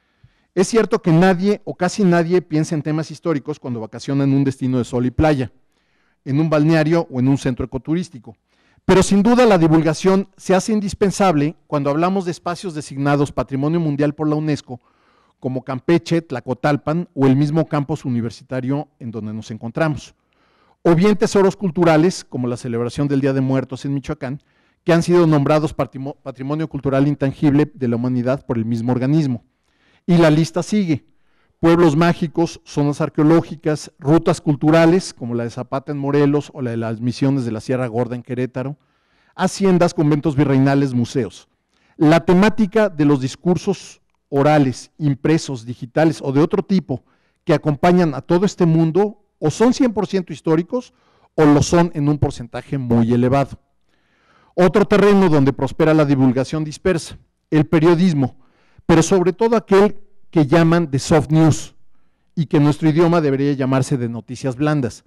Es cierto que nadie o casi nadie piensa en temas históricos cuando vacaciona en un destino de sol y playa, en un balneario o en un centro ecoturístico. Pero sin duda la divulgación se hace indispensable cuando hablamos de espacios designados Patrimonio Mundial por la UNESCO, como Campeche, Tlacotalpan o el mismo campus universitario en donde nos encontramos. O bien tesoros culturales, como la celebración del Día de Muertos en Michoacán, que han sido nombrados Patrimonio Cultural Intangible de la Humanidad por el mismo organismo. Y la lista sigue: pueblos mágicos, zonas arqueológicas, rutas culturales, como la de Zapata en Morelos o la de las misiones de la Sierra Gorda en Querétaro, haciendas, conventos virreinales, museos. La temática de los discursos orales, impresos, digitales o de otro tipo que acompañan a todo este mundo o son cien por ciento históricos o lo son en un porcentaje muy elevado. Otro terreno donde prospera la divulgación dispersa, el periodismo, pero sobre todo aquel que llaman de soft news y que en nuestro idioma debería llamarse de noticias blandas.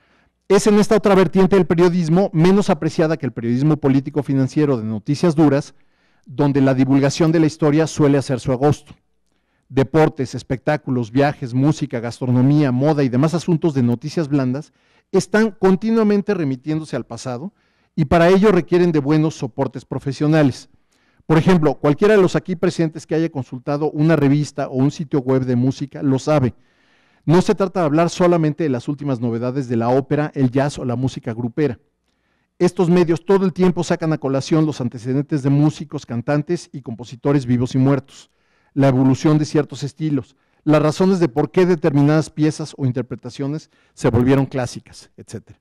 Es en esta otra vertiente del periodismo, menos apreciada que el periodismo político financiero de noticias duras, donde la divulgación de la historia suele hacer su agosto. Deportes, espectáculos, viajes, música, gastronomía, moda y demás asuntos de noticias blandas están continuamente remitiéndose al pasado y para ello requieren de buenos soportes profesionales. Por ejemplo, cualquiera de los aquí presentes que haya consultado una revista o un sitio web de música lo sabe. No se trata de hablar solamente de las últimas novedades de la ópera, el jazz o la música grupera. Estos medios todo el tiempo sacan a colación los antecedentes de músicos, cantantes y compositores vivos y muertos, la evolución de ciertos estilos, las razones de por qué determinadas piezas o interpretaciones se volvieron clásicas, etcétera.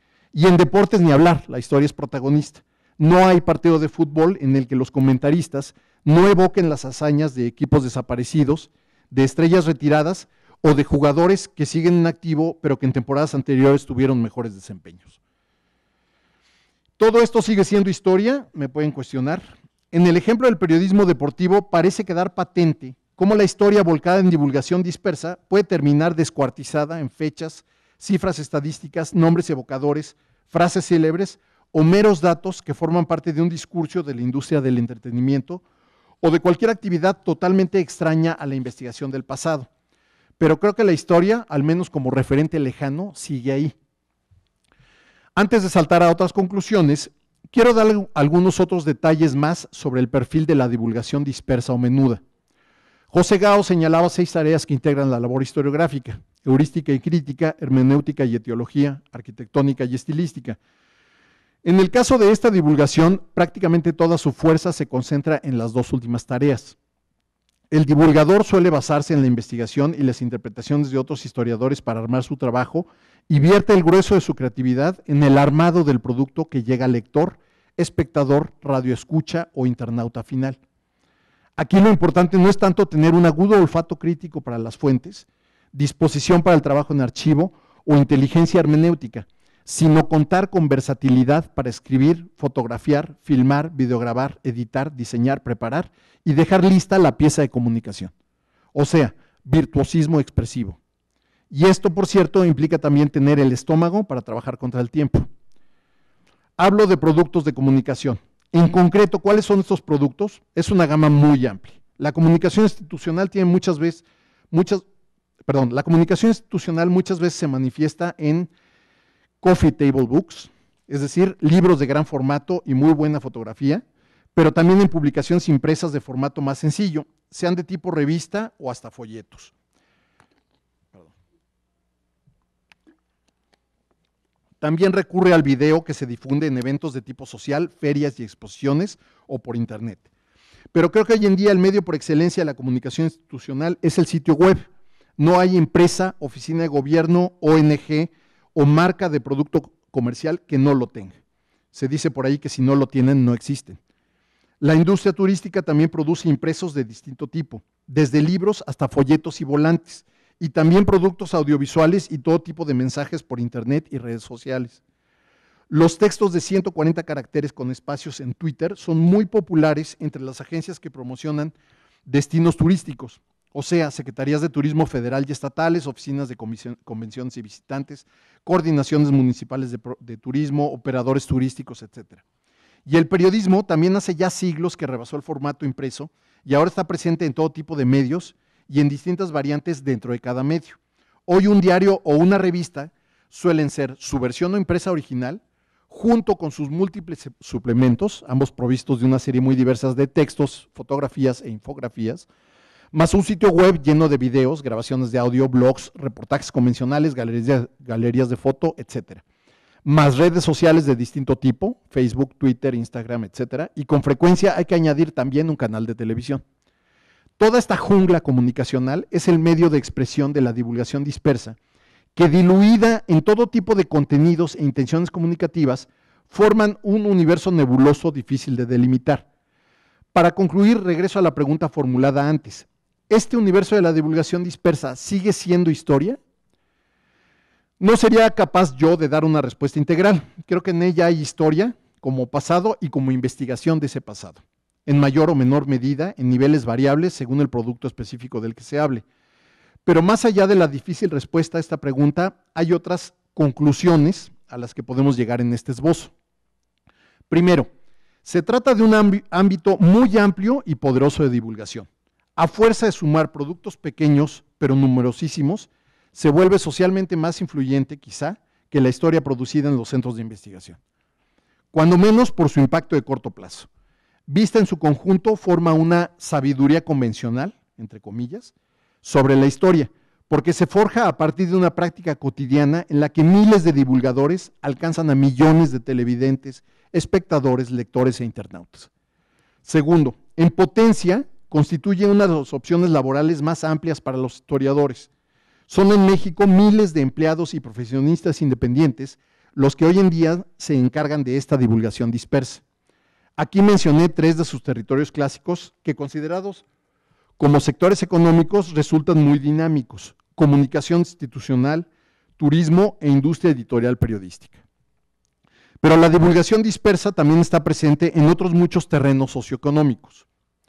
Y en deportes ni hablar, la historia es protagonista. No hay partido de fútbol en el que los comentaristas no evoquen las hazañas de equipos desaparecidos, de estrellas retiradas o de jugadores que siguen en activo pero que en temporadas anteriores tuvieron mejores desempeños. ¿Todo esto sigue siendo historia? Me pueden cuestionar. En el ejemplo del periodismo deportivo parece quedar patente cómo la historia volcada en divulgación dispersa puede terminar descuartizada en fechas, cifras estadísticas, nombres evocadores, frases célebres o meros datos que forman parte de un discurso de la industria del entretenimiento o de cualquier actividad totalmente extraña a la investigación del pasado. Pero creo que la historia, al menos como referente lejano, sigue ahí. Antes de saltar a otras conclusiones, quiero dar algunos otros detalles más sobre el perfil de la divulgación dispersa o menuda. José Gao señalaba seis tareas que integran la labor historiográfica: heurística y crítica, hermenéutica y etiología, arquitectónica y estilística. En el caso de esta divulgación, prácticamente toda su fuerza se concentra en las dos últimas tareas. El divulgador suele basarse en la investigación y las interpretaciones de otros historiadores para armar su trabajo y vierte el grueso de su creatividad en el armado del producto que llega al lector, espectador, radioescucha o internauta final. Aquí lo importante no es tanto tener un agudo olfato crítico para las fuentes, disposición para el trabajo en archivo o inteligencia hermenéutica, sino contar con versatilidad para escribir, fotografiar, filmar, videograbar, editar, diseñar, preparar y dejar lista la pieza de comunicación. O sea, virtuosismo expresivo. Y esto, por cierto, implica también tener el estómago para trabajar contra el tiempo. Hablo de productos de comunicación. En concreto, ¿cuáles son estos productos? Es una gama muy amplia. La comunicación institucional tiene muchas veces, muchas, perdón, la comunicación institucional muchas veces se manifiesta en coffee table books, es decir, libros de gran formato y muy buena fotografía, pero también en publicaciones impresas de formato más sencillo, sean de tipo revista o hasta folletos. Perdón. También recurre al video que se difunde en eventos de tipo social, ferias y exposiciones o por internet. Pero creo que hoy en día el medio por excelencia de la comunicación institucional es el sitio web. No hay empresa, oficina de gobierno, O N G o marca de producto comercial que no lo tenga. Se dice por ahí que si no lo tienen, no existen. La industria turística también produce impresos de distinto tipo, desde libros hasta folletos y volantes, y también productos audiovisuales y todo tipo de mensajes por internet y redes sociales. Los textos de ciento cuarenta caracteres con espacios en Twitter son muy populares entre las agencias que promocionan destinos turísticos, o sea, secretarías de turismo federal y estatales, oficinas de convenciones y visitantes, coordinaciones municipales de, de turismo, operadores turísticos, etcétera. Y el periodismo también hace ya siglos que rebasó el formato impreso y ahora está presente en todo tipo de medios y en distintas variantes dentro de cada medio. Hoy un diario o una revista suelen ser su versión o impresa original, junto con sus múltiples suplementos, ambos provistos de una serie muy diversa de textos, fotografías e infografías, más un sitio web lleno de videos, grabaciones de audio, blogs, reportajes convencionales, galerías de, galerías de foto, etcétera. Más redes sociales de distinto tipo, Facebook, Twitter, Instagram, etcétera, y con frecuencia hay que añadir también un canal de televisión. Toda esta jungla comunicacional es el medio de expresión de la divulgación dispersa, que diluida en todo tipo de contenidos e intenciones comunicativas, forman un universo nebuloso difícil de delimitar. Para concluir, regreso a la pregunta formulada antes. ¿Este universo de la divulgación dispersa sigue siendo historia? No sería capaz yo de dar una respuesta integral. Creo que en ella hay historia como pasado y como investigación de ese pasado, en mayor o menor medida, en niveles variables según el producto específico del que se hable. Pero más allá de la difícil respuesta a esta pregunta, hay otras conclusiones a las que podemos llegar en este esbozo. Primero, se trata de un ámbito muy amplio y poderoso de divulgación. A fuerza de sumar productos pequeños, pero numerosísimos, se vuelve socialmente más influyente, quizá, que la historia producida en los centros de investigación. Cuando menos por su impacto de corto plazo. Vista en su conjunto, forma una sabiduría convencional, entre comillas, sobre la historia, porque se forja a partir de una práctica cotidiana en la que miles de divulgadores alcanzan a millones de televidentes, espectadores, lectores e internautas. Segundo, en potencia, constituye una de las opciones laborales más amplias para los historiadores. Son en México miles de empleados y profesionistas independientes los que hoy en día se encargan de esta divulgación dispersa. Aquí mencioné tres de sus territorios clásicos que, considerados como sectores económicos, resultan muy dinámicos: comunicación institucional, turismo e industria editorial periodística. Pero la divulgación dispersa también está presente en otros muchos terrenos socioeconómicos.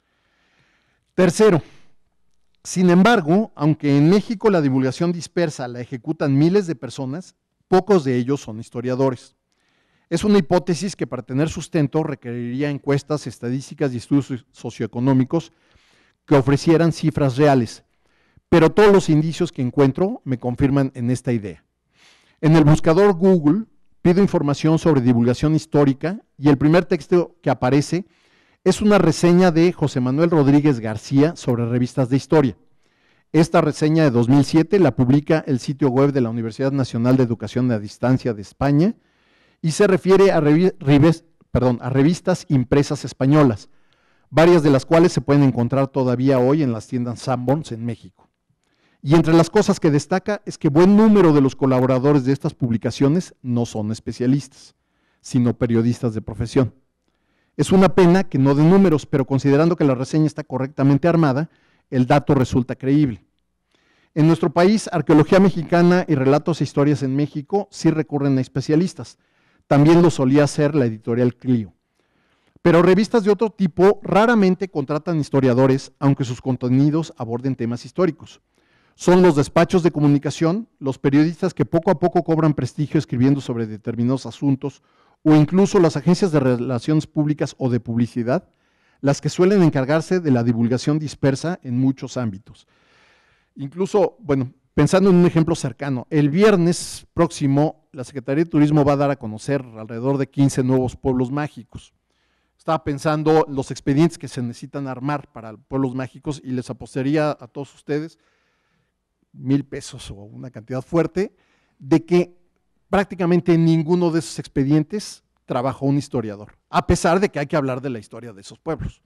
Tercero, sin embargo, aunque en México la divulgación dispersa la ejecutan miles de personas, pocos de ellos son historiadores. Es una hipótesis que, para tener sustento, requeriría encuestas, estadísticas y estudios socioeconómicos que ofrecieran cifras reales, pero todos los indicios que encuentro me confirman en esta idea. En el buscador Google pido información sobre divulgación histórica y el primer texto que aparece es una reseña de José Manuel Rodríguez García sobre revistas de historia. Esta reseña de dos mil siete la publica el sitio web de la Universidad Nacional de Educación a Distancia de España y se refiere a, revi revis perdón, a revistas impresas españolas, varias de las cuales se pueden encontrar todavía hoy en las tiendas Sanborns en México. Y entre las cosas que destaca es que buen número de los colaboradores de estas publicaciones no son especialistas, sino periodistas de profesión. Es una pena que no de números, pero considerando que la reseña está correctamente armada, el dato resulta creíble. En nuestro país, Arqueología Mexicana y Relatos e Historias en México sí recurren a especialistas. También lo solía hacer la editorial Clio. Pero revistas de otro tipo raramente contratan historiadores, aunque sus contenidos aborden temas históricos. Son los despachos de comunicación, los periodistas que poco a poco cobran prestigio escribiendo sobre determinados asuntos, o incluso las agencias de relaciones públicas o de publicidad, las que suelen encargarse de la divulgación dispersa en muchos ámbitos. Incluso, bueno, pensando en un ejemplo cercano, el viernes próximo la Secretaría de Turismo va a dar a conocer alrededor de quince nuevos pueblos mágicos. Estaba pensando los expedientes que se necesitan armar para pueblos mágicos y les apostaría a todos ustedes mil pesos o una cantidad fuerte de que prácticamente en ninguno de esos expedientes trabajó un historiador, a pesar de que hay que hablar de la historia de esos pueblos.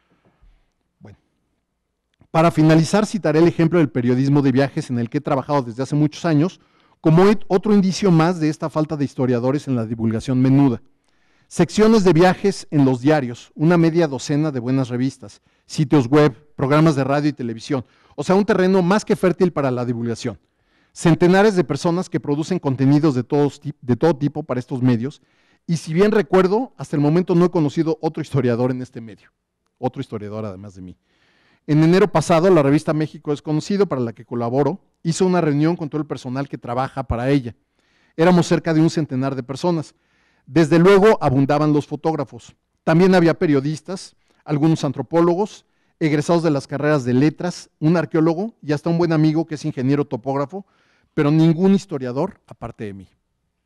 Bueno, para finalizar citaré el ejemplo del periodismo de viajes en el que he trabajado desde hace muchos años como otro indicio más de esta falta de historiadores en la divulgación menuda. Secciones de viajes en los diarios, una media docena de buenas revistas, sitios web, programas de radio y televisión, o sea, un terreno más que fértil para la divulgación. Centenares de personas que producen contenidos de, todos, de todo tipo para estos medios, y si bien recuerdo, hasta el momento no he conocido otro historiador en este medio, otro historiador además de mí. En enero pasado, la revista México es Conocido, para la que colaboro, hizo una reunión con todo el personal que trabaja para ella. Éramos cerca de un centenar de personas. Desde luego abundaban los fotógrafos. También había periodistas, algunos antropólogos, egresados de las carreras de letras, un arqueólogo y hasta un buen amigo que es ingeniero topógrafo, pero ningún historiador aparte de mí.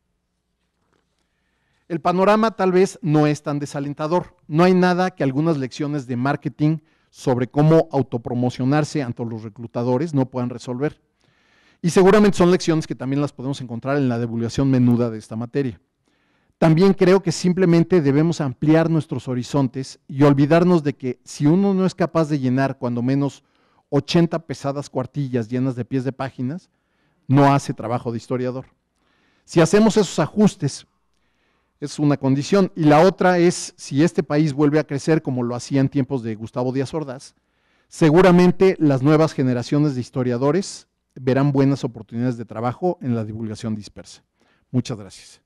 El panorama tal vez no es tan desalentador. No hay nada que algunas lecciones de marketing sobre cómo autopromocionarse ante los reclutadores no puedan resolver. Y seguramente son lecciones que también las podemos encontrar en la divulgación menuda de esta materia. También creo que simplemente debemos ampliar nuestros horizontes y olvidarnos de que si uno no es capaz de llenar cuando menos ochenta pesadas cuartillas llenas de pies de páginas, no hace trabajo de historiador. Si hacemos esos ajustes, es una condición. Y la otra es, si este país vuelve a crecer como lo hacía en tiempos de Gustavo Díaz Ordaz, seguramente las nuevas generaciones de historiadores verán buenas oportunidades de trabajo en la divulgación dispersa. Muchas gracias.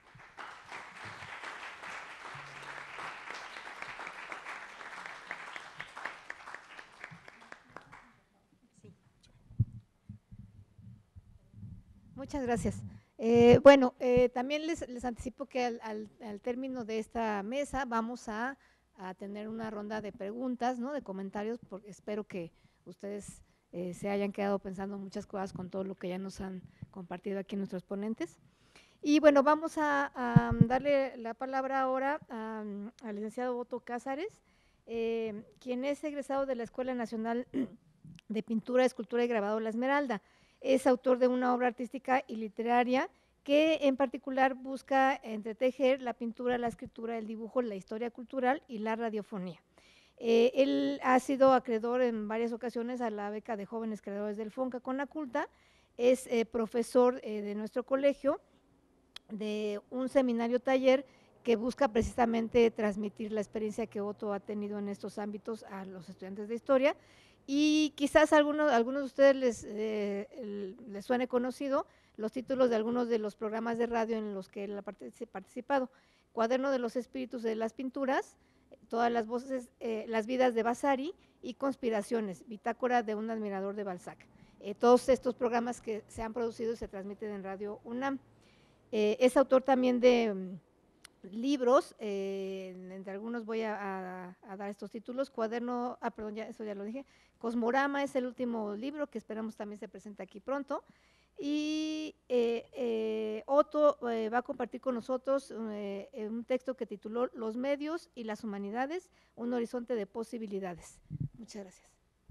Muchas gracias. Eh, bueno, eh, también les, les anticipo que al, al, al término de esta mesa vamos a, a tener una ronda de preguntas, ¿no?, de comentarios, porque espero que ustedes eh, se hayan quedado pensando muchas cosas con todo lo que ya nos han compartido aquí nuestros ponentes. Y bueno, vamos a, a darle la palabra ahora a, al licenciado Otto Cázares, eh, quien es egresado de la Escuela Nacional de Pintura, Escultura y Grabado La Esmeralda. Es autor de una obra artística y literaria que en particular busca entretejer la pintura, la escritura, el dibujo, la historia cultural y la radiofonía. Eh, él ha sido acreedor en varias ocasiones a la beca de jóvenes creadores del FONCA Conaculta, es eh, profesor eh, de nuestro colegio de un seminario taller que busca precisamente transmitir la experiencia que Otto ha tenido en estos ámbitos a los estudiantes de historia. Y quizás a algunos, algunos de ustedes les, eh, les suene conocido los títulos de algunos de los programas de radio en los que él ha participado. Cuaderno de los espíritus de las pinturas, todas las voces, eh, las vidas de Vasari y Conspiraciones, bitácora de un admirador de Balzac. Eh, todos estos programas que se han producido y se transmiten en Radio UNAM. Eh, es autor también de um, libros, eh, entre algunos voy a, a, a dar estos títulos. Cuaderno, ah, perdón, ya, eso ya lo dije. Cosmorama es el último libro que esperamos también se presente aquí pronto. Y eh, eh, Otto eh, va a compartir con nosotros eh, un texto que tituló Los medios y las humanidades, un horizonte de posibilidades. Muchas gracias.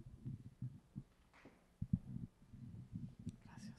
Gracias.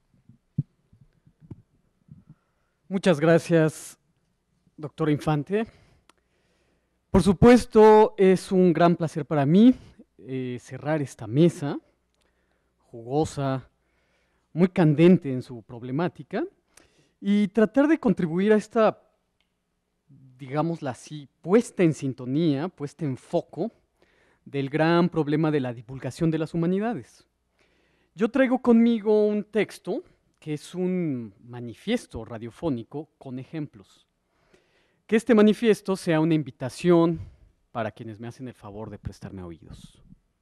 Muchas gracias, doctora Infante. Por supuesto, es un gran placer para mí eh, cerrar esta mesa jugosa, muy candente en su problemática, y tratar de contribuir a esta, digámosla así, puesta en sintonía, puesta en foco del gran problema de la divulgación de las humanidades. Yo traigo conmigo un texto que es un manifiesto radiofónico con ejemplos. Que este manifiesto sea una invitación para quienes me hacen el favor de prestarme oídos.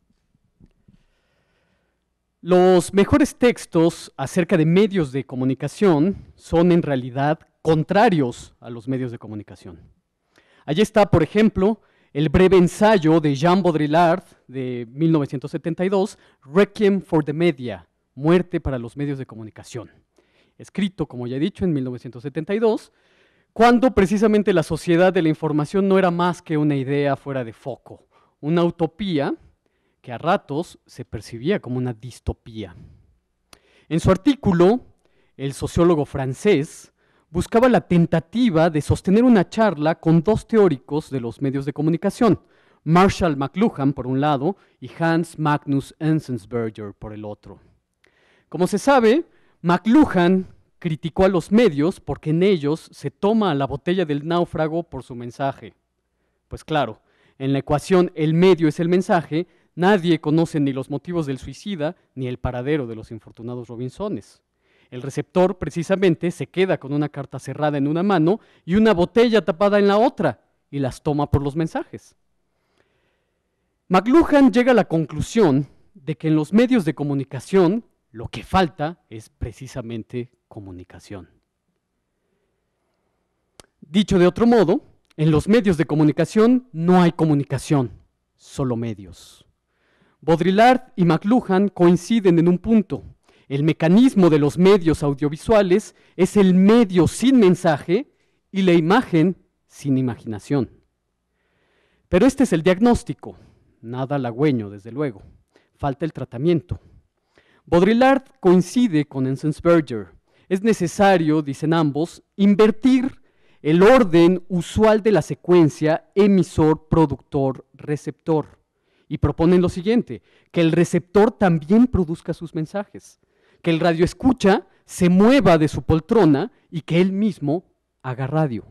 Los mejores textos acerca de medios de comunicación son en realidad contrarios a los medios de comunicación. Allí está, por ejemplo, el breve ensayo de Jean Baudrillard de mil novecientos setenta y dos, Requiem for the Media, Muerte para los medios de comunicación, escrito, como ya he dicho, en mil novecientos setenta y dos, cuando precisamente la sociedad de la información no era más que una idea fuera de foco, una utopía que a ratos se percibía como una distopía. En su artículo, el sociólogo francés buscaba la tentativa de sostener una charla con dos teóricos de los medios de comunicación, Marshall McLuhan por un lado y Hans Magnus Enzensberger por el otro. Como se sabe, McLuhan criticó a los medios porque en ellos se toma a la botella del náufrago por su mensaje. Pues claro, en la ecuación el medio es el mensaje, nadie conoce ni los motivos del suicida ni el paradero de los infortunados Robinsones. El receptor precisamente se queda con una carta cerrada en una mano y una botella tapada en la otra y las toma por los mensajes. McLuhan llega a la conclusión de que en los medios de comunicación lo que falta es precisamente comunicación. Dicho de otro modo, en los medios de comunicación no hay comunicación, solo medios. Baudrillard y McLuhan coinciden en un punto. El mecanismo de los medios audiovisuales es el medio sin mensaje y la imagen sin imaginación. Pero este es el diagnóstico, nada halagüeño desde luego, falta el tratamiento. Baudrillard coincide con Enzensberger. Es necesario, dicen ambos, invertir el orden usual de la secuencia emisor, productor, receptor. Y proponen lo siguiente, que el receptor también produzca sus mensajes, que el radioescucha se mueva de su poltrona y que él mismo haga radio.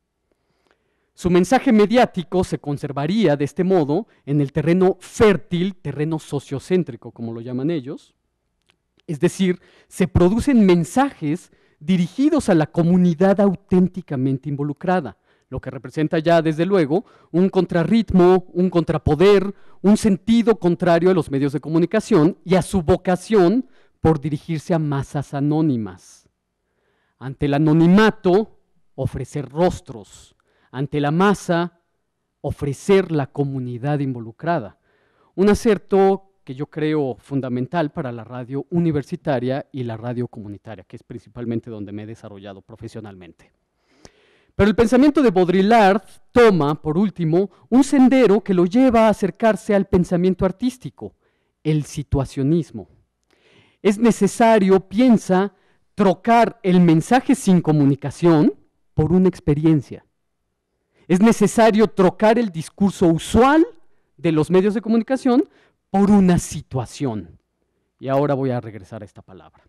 Su mensaje mediático se conservaría de este modo en el terreno fértil, terreno sociocéntrico, como lo llaman ellos. Es decir, se producen mensajes dirigidos a la comunidad auténticamente involucrada, lo que representa ya, desde luego, un contrarritmo, un contrapoder, un sentido contrario a los medios de comunicación y a su vocación por dirigirse a masas anónimas. Ante el anonimato, ofrecer rostros. Ante la masa, ofrecer la comunidad involucrada. Un acerto que yo creo fundamental para la radio universitaria y la radio comunitaria, que es principalmente donde me he desarrollado profesionalmente. Pero el pensamiento de Baudrillard toma, por último, un sendero que lo lleva a acercarse al pensamiento artístico, el situacionismo. Es necesario, piensa, trocar el mensaje sin comunicación por una experiencia. Es necesario trocar el discurso usual de los medios de comunicación por una situación. Y ahora voy a regresar a esta palabra.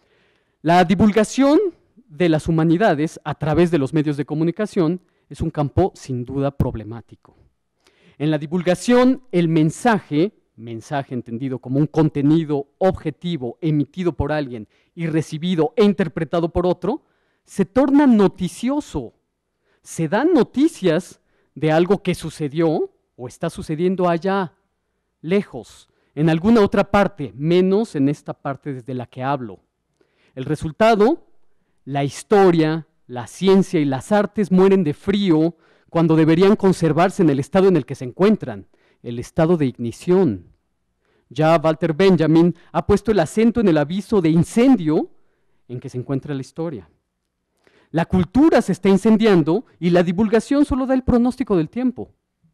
La divulgación de las humanidades a través de los medios de comunicación es un campo sin duda problemático. En la divulgación, el mensaje, mensaje entendido como un contenido objetivo emitido por alguien y recibido e interpretado por otro, se torna noticioso. Se dan noticias de algo que sucedió o está sucediendo allá, lejos, en alguna otra parte, menos en esta parte desde la que hablo. El resultado, la historia, la ciencia y las artes mueren de frío cuando deberían conservarse en el estado en el que se encuentran, el estado de ignición. Ya Walter Benjamin ha puesto el acento en el aviso de incendio en que se encuentra la historia. La cultura se está incendiando y la divulgación solo da el pronóstico del tiempo.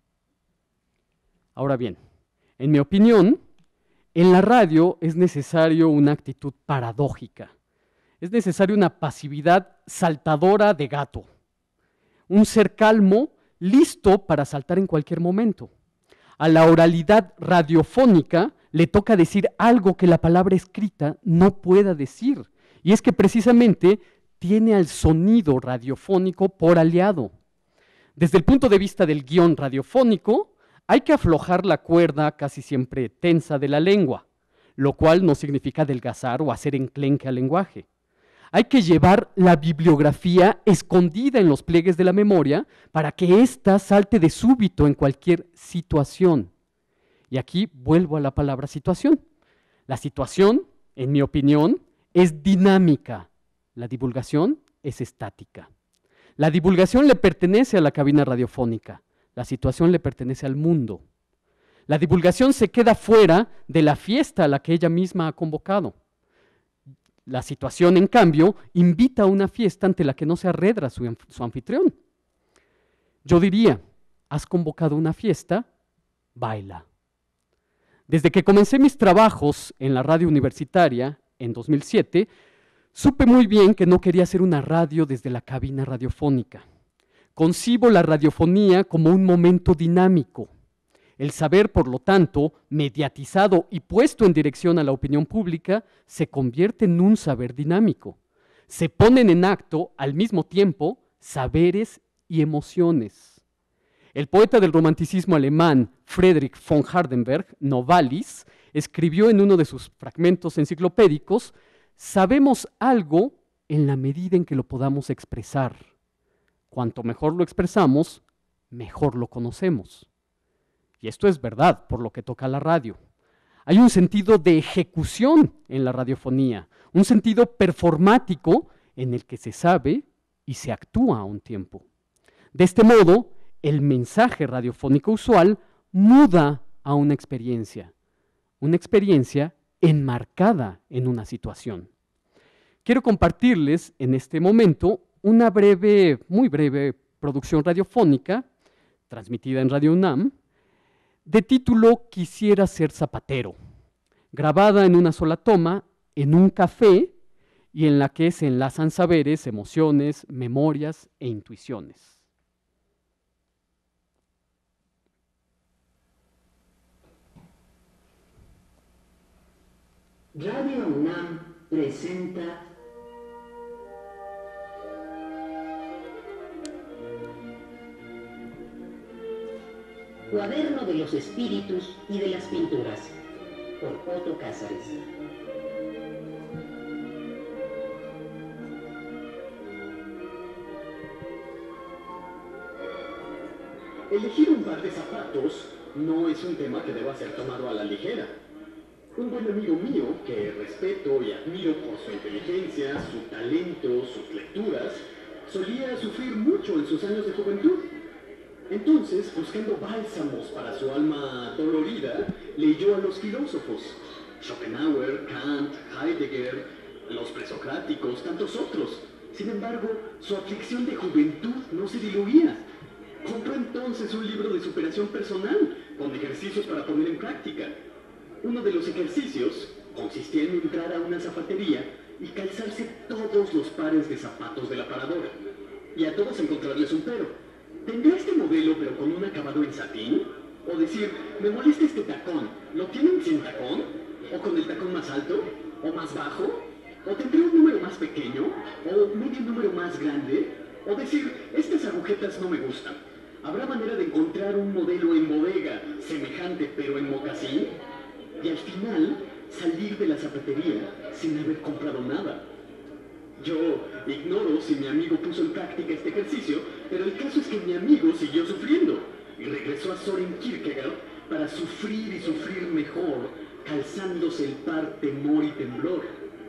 Ahora bien, en mi opinión, en la radio es necesario una actitud paradójica. Es necesaria una pasividad saltadora de gato. Un ser calmo, listo para saltar en cualquier momento. A la oralidad radiofónica le toca decir algo que la palabra escrita no pueda decir. Y es que precisamente tiene al sonido radiofónico por aliado. Desde el punto de vista del guión radiofónico, hay que aflojar la cuerda casi siempre tensa de la lengua, lo cual no significa adelgazar o hacer enclenque al lenguaje. Hay que llevar la bibliografía escondida en los pliegues de la memoria para que ésta salte de súbito en cualquier situación. Y aquí vuelvo a la palabra situación. La situación, en mi opinión, es dinámica. La divulgación es estática. La divulgación le pertenece a la cabina radiofónica. La situación le pertenece al mundo. La divulgación se queda fuera de la fiesta a la que ella misma ha convocado. La situación, en cambio, invita a una fiesta ante la que no se arredra su, su anfitrión. Yo diría, has convocado una fiesta, baila. Desde que comencé mis trabajos en la radio universitaria en dos mil siete, supe muy bien que no quería hacer una radio desde la cabina radiofónica. Concibo la radiofonía como un momento dinámico. El saber, por lo tanto, mediatizado y puesto en dirección a la opinión pública, se convierte en un saber dinámico. Se ponen en acto al mismo tiempo saberes y emociones. El poeta del romanticismo alemán Friedrich von Hardenberg, Novalis, escribió en uno de sus fragmentos enciclopédicos: sabemos algo en la medida en que lo podamos expresar. Cuanto mejor lo expresamos, mejor lo conocemos. Y esto es verdad por lo que toca a la radio. Hay un sentido de ejecución en la radiofonía, un sentido performático en el que se sabe y se actúa a un tiempo. De este modo, el mensaje radiofónico usual muda a una experiencia, una experiencia enmarcada en una situación. Quiero compartirles en este momento una breve, muy breve producción radiofónica, transmitida en Radio UNAM, de título Quisiera ser zapatero, grabada en una sola toma, en un café, y en la que se enlazan saberes, emociones, memorias e intuiciones. Radio UNAM presenta Cuaderno de los Espíritus y de las Pinturas, por Otto Cázares. Elegir un par de zapatos no es un tema que deba ser tomado a la ligera. Un buen amigo mío, que respeto y admiro por su inteligencia, su talento, sus lecturas, solía sufrir mucho en sus años de juventud. Entonces, buscando bálsamos para su alma dolorida, leyó a los filósofos: Schopenhauer, Kant, Heidegger, los presocráticos, tantos otros. Sin embargo, su aflicción de juventud no se diluía. Compró entonces un libro de superación personal, con ejercicios para poner en práctica. Uno de los ejercicios consistía en entrar a una zapatería y calzarse todos los pares de zapatos del aparador. Y a todos encontrarles un pero. ¿Tendrá este modelo pero con un acabado en satín? O decir, me molesta este tacón, ¿lo tienen sin tacón? ¿O con el tacón más alto? ¿O más bajo? ¿O tendrá un número más pequeño? ¿O medio número más grande? O decir, estas agujetas no me gustan. ¿Habrá manera de encontrar un modelo en bodega semejante pero en mocasín? Y al final, salir de la zapatería sin haber comprado nada. Yo ignoro si mi amigo puso en práctica este ejercicio, pero el caso es que mi amigo siguió sufriendo y regresó a Soren Kierkegaard para sufrir y sufrir mejor, calzándose el par temor y temblor.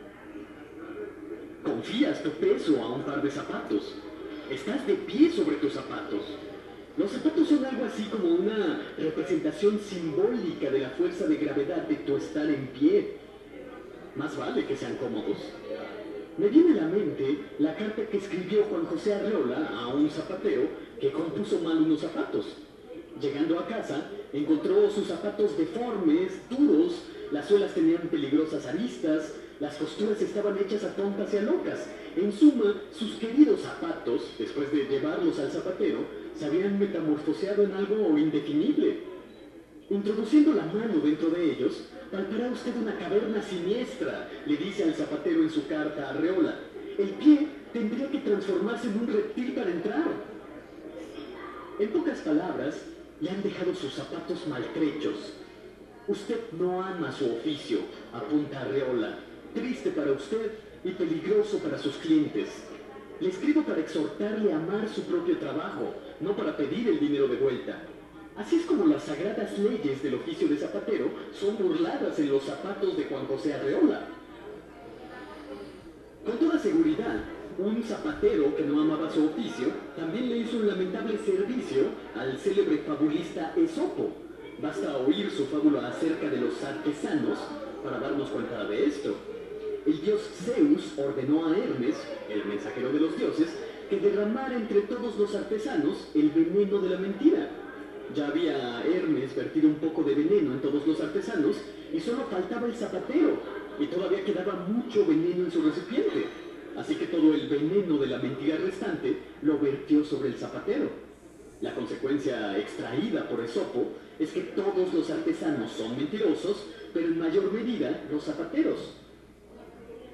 Confías tu peso a un par de zapatos. Estás de pie sobre tus zapatos. Los zapatos son algo así como una representación simbólica de la fuerza de gravedad de tu estar en pie. Más vale que sean cómodos. Me viene a la mente la carta que escribió Juan José Arreola a un zapatero que compuso mal unos zapatos. Llegando a casa, encontró sus zapatos deformes, duros, las suelas tenían peligrosas aristas, las costuras estaban hechas a tontas y a locas. En suma, sus queridos zapatos, después de llevarlos al zapatero, se habían metamorfoseado en algo indefinible. Introduciendo la mano dentro de ellos, palpará usted una caverna siniestra, le dice al zapatero en su carta a Arreola. El pie tendría que transformarse en un reptil para entrar. En pocas palabras, le han dejado sus zapatos maltrechos. Usted no ama su oficio, apunta Arreola, triste para usted y peligroso para sus clientes. Le escribo para exhortarle a amar su propio trabajo, no para pedir el dinero de vuelta. Así es como las sagradas leyes del oficio de zapatero son burladas en los zapatos de Juan José Arreola. Con toda seguridad, un zapatero que no amaba su oficio también le hizo un lamentable servicio al célebre fabulista Esopo. Basta oír su fábula acerca de los artesanos para darnos cuenta de esto. El dios Zeus ordenó a Hermes, el mensajero de los dioses, que derramara entre todos los artesanos el veneno de la mentira. Ya había Hermes vertido un poco de veneno en todos los artesanos y solo faltaba el zapatero, y todavía quedaba mucho veneno en su recipiente. Así que todo el veneno de la mentira restante lo vertió sobre el zapatero. La consecuencia extraída por Esopo es que todos los artesanos son mentirosos, pero en mayor medida los zapateros.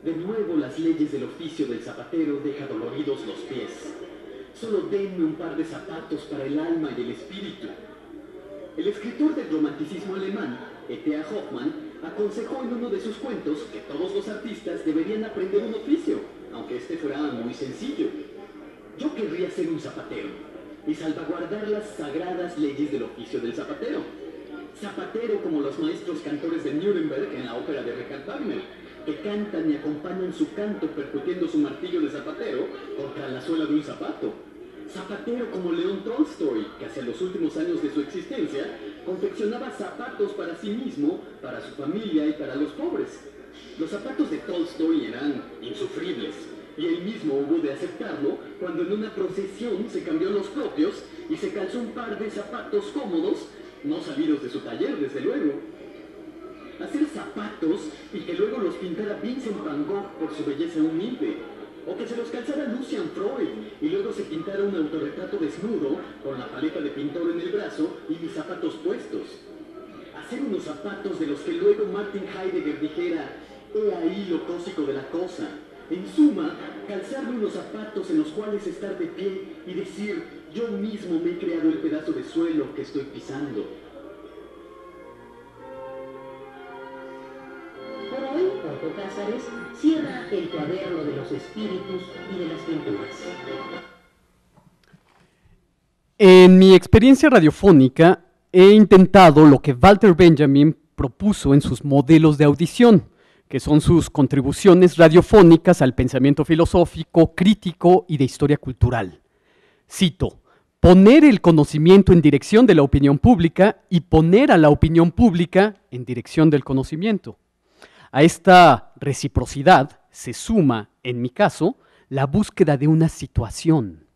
De nuevo las leyes del oficio del zapatero deja doloridos los pies. Solo denme un par de zapatos para el alma y el espíritu. El escritor del romanticismo alemán, E T A Hoffmann, aconsejó en uno de sus cuentos que todos los artistas deberían aprender un oficio, aunque este fuera muy sencillo. Yo querría ser un zapatero y salvaguardar las sagradas leyes del oficio del zapatero. Zapatero como los maestros cantores de Nuremberg en la ópera de Richard Wagner, que cantan y acompañan su canto percutiendo su martillo de zapatero contra la suela de un zapato. Zapatero como León Tolstoy, que hacia los últimos años de su existencia confeccionaba zapatos para sí mismo, para su familia y para los pobres. Los zapatos de Tolstoy eran insufribles, y él mismo hubo de aceptarlo cuando en una procesión se cambió los propios y se calzó un par de zapatos cómodos, no salidos de su taller, desde luego. Hacer zapatos y que luego los pintara Vincent van Gogh por su belleza humilde, o que se los calzara Lucian Freud y luego se pintara un autorretrato desnudo con la paleta de pintor en el brazo y mis zapatos puestos. Hacer unos zapatos de los que luego Martin Heidegger dijera, he ahí lo cósico de la cosa. En suma, calzarme unos zapatos en los cuales estar de pie y decir, yo mismo me he creado el pedazo de suelo que estoy pisando. Por hoy, Otto Cázares cierra el cuaderno de los espíritus y de las pinturas. En mi experiencia radiofónica he intentado lo que Walter Benjamin propuso en sus modelos de audición, que son sus contribuciones radiofónicas al pensamiento filosófico, crítico y de historia cultural. Cito, poner el conocimiento en dirección de la opinión pública y poner a la opinión pública en dirección del conocimiento. A esta reciprocidad se suma, en mi caso, la búsqueda de una situación.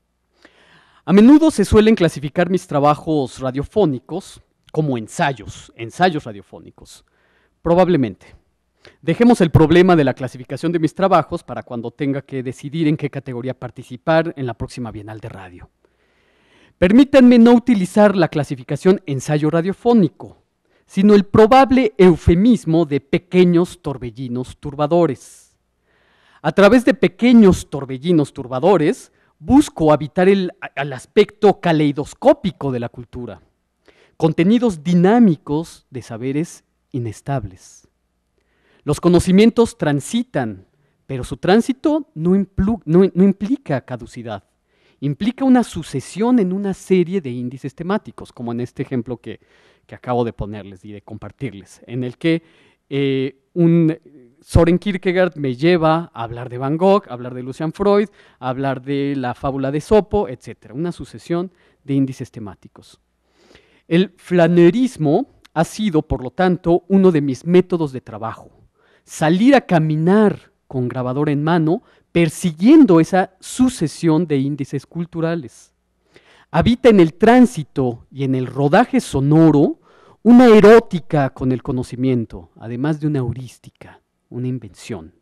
A menudo se suelen clasificar mis trabajos radiofónicos como ensayos, ensayos radiofónicos. Probablemente. Dejemos el problema de la clasificación de mis trabajos para cuando tenga que decidir en qué categoría participar en la próxima Bienal de Radio. Permítanme no utilizar la clasificación ensayo radiofónico, sino el probable eufemismo de pequeños torbellinos turbadores. A través de pequeños torbellinos turbadores, busco habitar el, el aspecto caleidoscópico de la cultura, contenidos dinámicos de saberes inestables. Los conocimientos transitan, pero su tránsito no, implu, no, no implica caducidad, implica una sucesión en una serie de índices temáticos, como en este ejemplo que, que acabo de ponerles y de compartirles, en el que eh, un Soren Kierkegaard me lleva a hablar de Van Gogh, a hablar de Lucian Freud, a hablar de la fábula de Esopo, etcétera, una sucesión de índices temáticos. El flanerismo ha sido, por lo tanto, uno de mis métodos de trabajo. Salir a caminar con grabador en mano, persiguiendo esa sucesión de índices culturales. Habita en el tránsito y en el rodaje sonoro una erótica con el conocimiento, además de una heurística, una invención.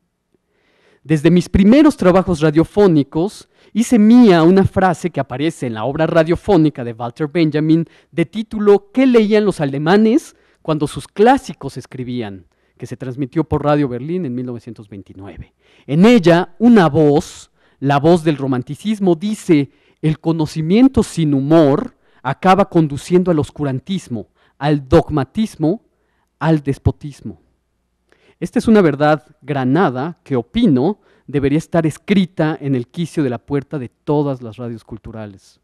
Desde mis primeros trabajos radiofónicos, hice mía una frase que aparece en la obra radiofónica de Walter Benjamin de título ¿Qué leían los alemanes cuando sus clásicos escribían?, que se transmitió por Radio Berlín en mil novecientos veintinueve. En ella, una voz, la voz del romanticismo, dice: el conocimiento sin humor acaba conduciendo al oscurantismo, al dogmatismo, al despotismo. Esta es una verdad granada que, opino, debería estar escrita en el quicio de la puerta de todas las radios culturales.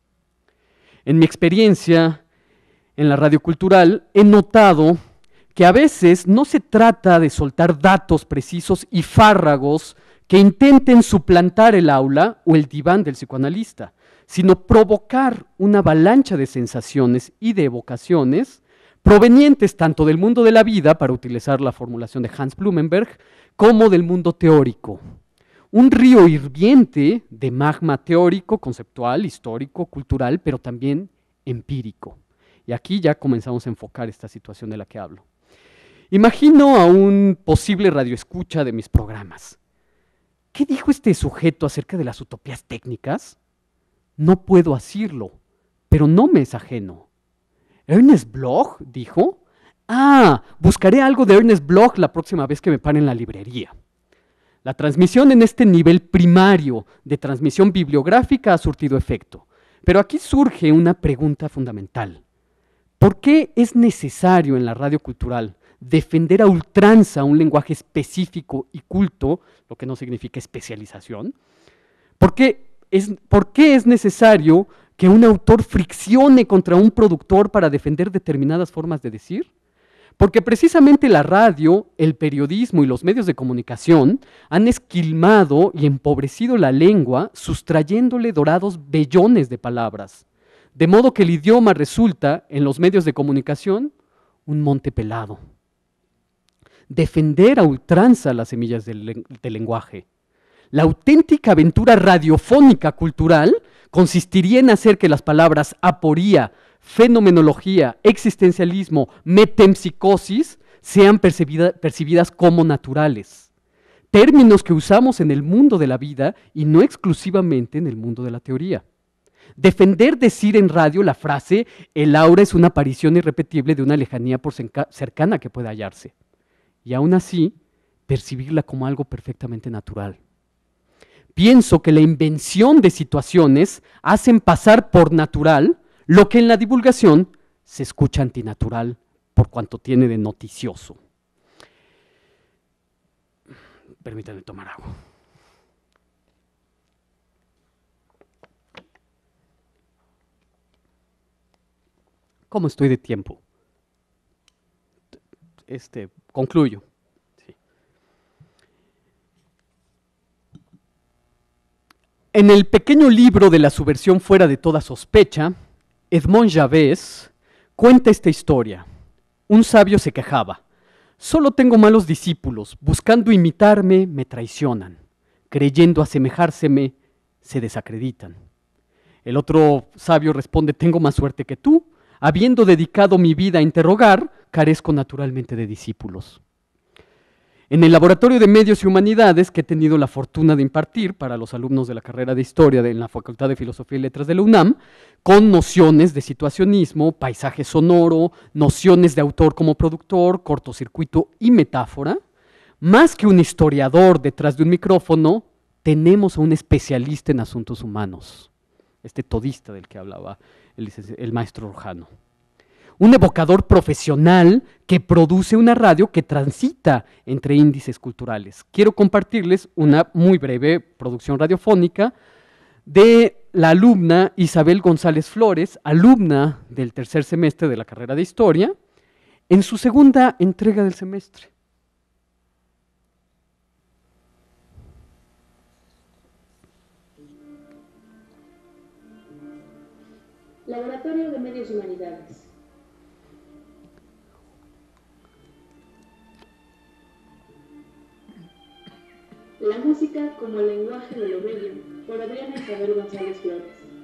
En mi experiencia en la radio cultural, he notado que a veces no se trata de soltar datos precisos y fárragos que intenten suplantar el aula o el diván del psicoanalista, sino provocar una avalancha de sensaciones y de evocaciones provenientes tanto del mundo de la vida, para utilizar la formulación de Hans Blumenberg, como del mundo teórico. Un río hirviente de magma teórico, conceptual, histórico, cultural, pero también empírico. Y aquí ya comenzamos a enfocar esta situación de la que hablo. Imagino a un posible radioescucha de mis programas. ¿Qué dijo este sujeto acerca de las utopías técnicas? No puedo asirlo, pero no me es ajeno. ¿Ernest Bloch dijo? Ah, buscaré algo de Ernest Bloch la próxima vez que me pare en la librería. La transmisión en este nivel primario de transmisión bibliográfica ha surtido efecto. Pero aquí surge una pregunta fundamental. ¿Por qué es necesario en la radio cultural defender a ultranza un lenguaje específico y culto, lo que no significa especialización? ¿Por qué es, por qué es necesario que un autor friccione contra un productor para defender determinadas formas de decir? Porque precisamente la radio, el periodismo y los medios de comunicación han esquilmado y empobrecido la lengua, sustrayéndole dorados vellones de palabras. De modo que el idioma resulta, en los medios de comunicación, un monte pelado. Defender a ultranza las semillas del, del lenguaje. La auténtica aventura radiofónica cultural consistiría en hacer que las palabras aporía, fenomenología, existencialismo, metempsicosis sean percibida, percibidas como naturales. Términos que usamos en el mundo de la vida y no exclusivamente en el mundo de la teoría. Defender decir en radio la frase el aura es una aparición irrepetible de una lejanía por cercana que puede hallarse. Y aún así, percibirla como algo perfectamente natural. Pienso que la invención de situaciones hacen pasar por natural lo que en la divulgación se escucha antinatural por cuanto tiene de noticioso. Permítanme tomar agua. ¿Cómo estoy de tiempo? Este, concluyo. Sí. En el pequeño libro de la subversión fuera de toda sospecha, Edmond Javés cuenta esta historia. Un sabio se quejaba. Solo tengo malos discípulos, buscando imitarme, me traicionan. Creyendo asemejárseme, se desacreditan. El otro sabio responde, tengo más suerte que tú. Habiendo dedicado mi vida a interrogar, carezco naturalmente de discípulos. En el Laboratorio de Medios y Humanidades, que he tenido la fortuna de impartir para los alumnos de la carrera de Historia de la Facultad de Filosofía y Letras de la UNAM, con nociones de situacionismo, paisaje sonoro, nociones de autor como productor, cortocircuito y metáfora, más que un historiador detrás de un micrófono, tenemos a un especialista en asuntos humanos, este todista del que hablaba el, el maestro Rojano. Un evocador profesional que produce una radio que transita entre índices culturales. Quiero compartirles una muy breve producción radiofónica de la alumna Isabel González Flores, alumna del tercer semestre de la carrera de Historia, en su segunda entrega del semestre. Laboratorio de Medios y Humanidades. La música como el lenguaje de lo bello, por Adriana Isabel González Flores.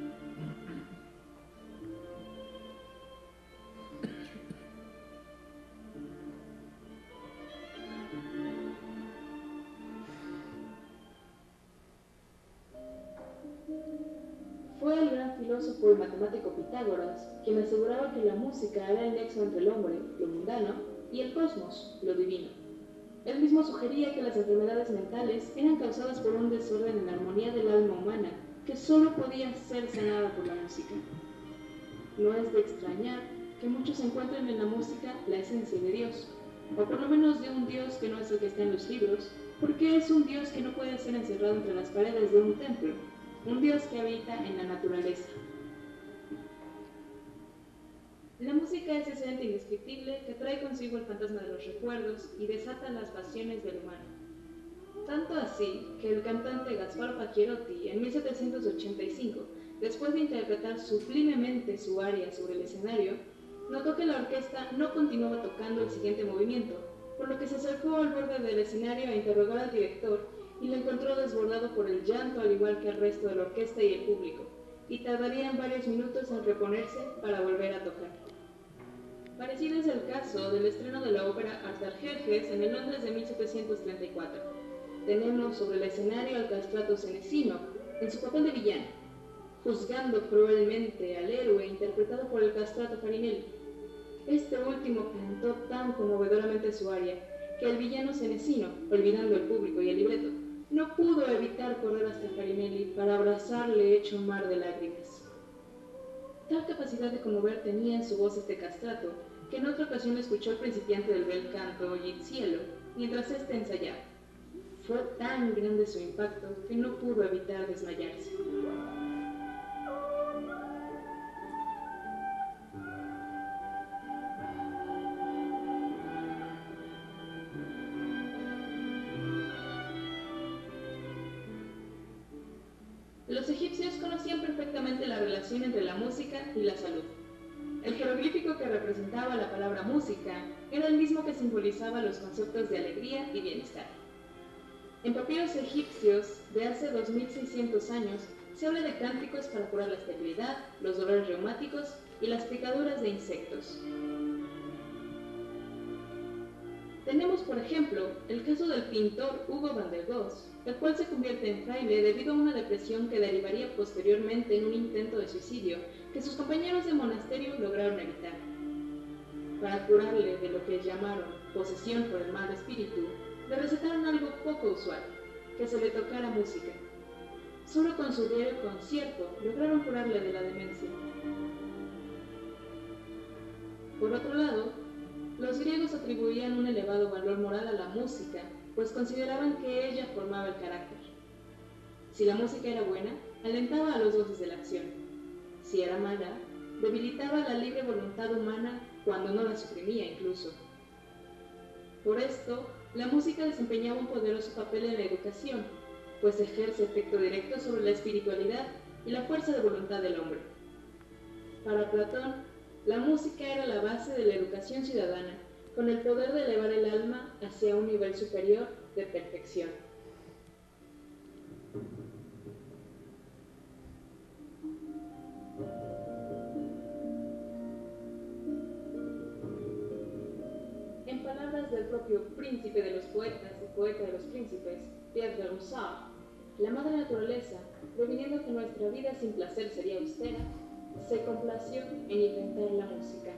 Fue el gran filósofo y matemático Pitágoras quien aseguraba que la música era el nexo entre el hombre, lo mundano, y el cosmos, lo divino. Él mismo sugería que las enfermedades mentales eran causadas por un desorden en la armonía del alma humana que solo podía ser sanada por la música. No es de extrañar que muchos encuentren en la música la esencia de Dios, o por lo menos de un Dios que no es el que está en los libros, porque es un Dios que no puede ser encerrado entre las paredes de un templo, un Dios que habita en la naturaleza. La música es ese ente indescriptible que trae consigo el fantasma de los recuerdos y desata las pasiones del humano. Tanto así que el cantante Gaspar Pacchierotti, en mil setecientos ochenta y cinco, después de interpretar sublimemente su aria sobre el escenario, notó que la orquesta no continuaba tocando el siguiente movimiento, por lo que se acercó al borde del escenario a interrogar al director y lo encontró desbordado por el llanto al igual que el resto de la orquesta y el público, y tardarían varios minutos en reponerse para volver a tocar. Parecido es el caso del estreno de la ópera Artajerjes en el Londres de mil setecientos treinta y cuatro. Tenemos sobre el escenario al castrato Senesino, en su papel de villano, juzgando cruelmente al héroe interpretado por el castrato Farinelli. Este último cantó tan conmovedoramente su aria que el villano Senesino, olvidando el público y el libreto, no pudo evitar correr hasta Farinelli para abrazarle hecho un mar de lágrimas. Tal capacidad de conmover tenía en su voz este castrato, que en otra ocasión escuchó el principiante del bel canto Cielo, mientras éste ensayaba. Fue tan grande su impacto que no pudo evitar desmayarse. Los egipcios conocían perfectamente la relación entre la música y la salud. El jeroglífico que representaba la palabra música era el mismo que simbolizaba los conceptos de alegría y bienestar. En papiros egipcios de hace dos mil seiscientos años se habla de cánticos para curar la esterilidad, los dolores reumáticos y las picaduras de insectos. Tenemos, por ejemplo, el caso del pintor Hugo van der Goes, el cual se convierte en fraile debido a una depresión que derivaría posteriormente en un intento de suicidio que sus compañeros de monasterio lograron evitar. Para curarle de lo que llamaron posesión por el mal espíritu, le recetaron algo poco usual, que se le tocara música. Solo con su diario concierto lograron curarle de la demencia. Por otro lado, los griegos atribuían un elevado valor moral a la música, pues consideraban que ella formaba el carácter. Si la música era buena, alentaba a los goces de la acción. Si era mala, debilitaba la libre voluntad humana cuando no la suprimía incluso. Por esto, la música desempeñaba un poderoso papel en la educación, pues ejerce efecto directo sobre la espiritualidad y la fuerza de voluntad del hombre. Para Platón, la música era la base de la educación ciudadana, con el poder de elevar el alma hacia un nivel superior de perfección. En palabras del propio príncipe de los poetas y poeta de los príncipes, Pierre de Ronsard, la madre naturaleza, previniendo que nuestra vida sin placer sería austera, se complació en inventar la música.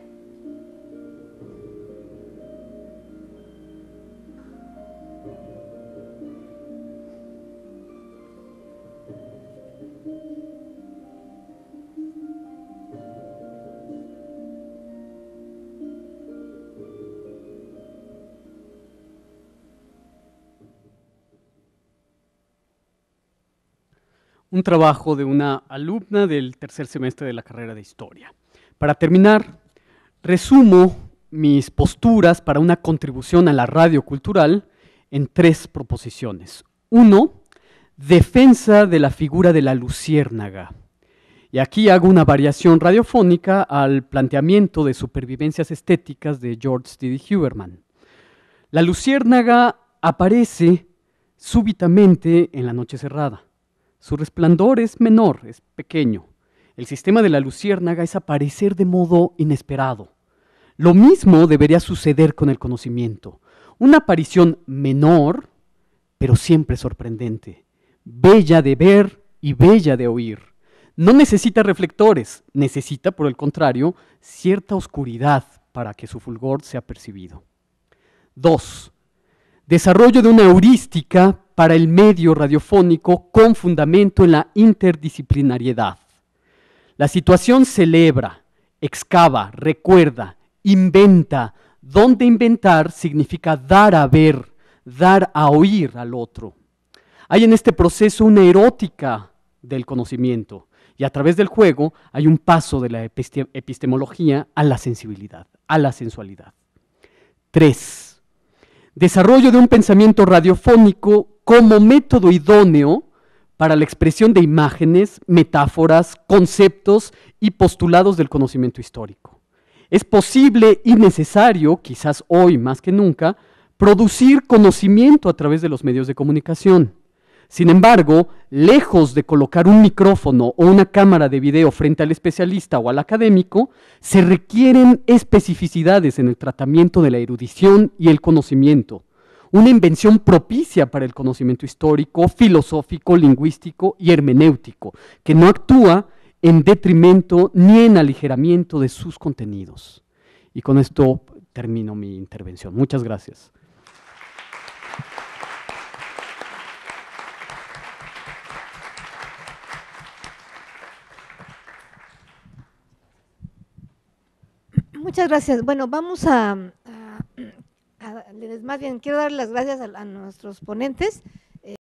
Un trabajo de una alumna del tercer semestre de la carrera de Historia. Para terminar, resumo mis posturas para una contribución a la radio cultural en tres proposiciones. Uno, defensa de la figura de la luciérnaga. Y aquí hago una variación radiofónica al planteamiento de supervivencias estéticas de George D D Huberman. La luciérnaga aparece súbitamente en la noche cerrada. Su resplandor es menor, es pequeño. El sistema de la luciérnaga es aparecer de modo inesperado. Lo mismo debería suceder con el conocimiento. Una aparición menor, pero siempre sorprendente. Bella de ver y bella de oír. No necesita reflectores, necesita, por el contrario, cierta oscuridad para que su fulgor sea percibido. Dos, desarrollo de una heurística para el medio radiofónico con fundamento en la interdisciplinariedad. La situación celebra, excava, recuerda, inventa. Donde inventar significa dar a ver, dar a oír al otro. Hay en este proceso una erótica del conocimiento y a través del juego hay un paso de la epistemología a la sensibilidad, a la sensualidad. Tres, desarrollo de un pensamiento radiofónico como método idóneo para la expresión de imágenes, metáforas, conceptos y postulados del conocimiento histórico. Es posible y necesario, quizás hoy más que nunca, producir conocimiento a través de los medios de comunicación. Sin embargo, lejos de colocar un micrófono o una cámara de video frente al especialista o al académico, se requieren especificidades en el tratamiento de la erudición y el conocimiento, una invención propicia para el conocimiento histórico, filosófico, lingüístico y hermenéutico, que no actúa en detrimento ni en aligeramiento de sus contenidos. Y con esto termino mi intervención. Muchas gracias. Muchas gracias. Bueno, vamos a, a, a- les- más bien quiero dar las gracias a, a nuestros ponentes.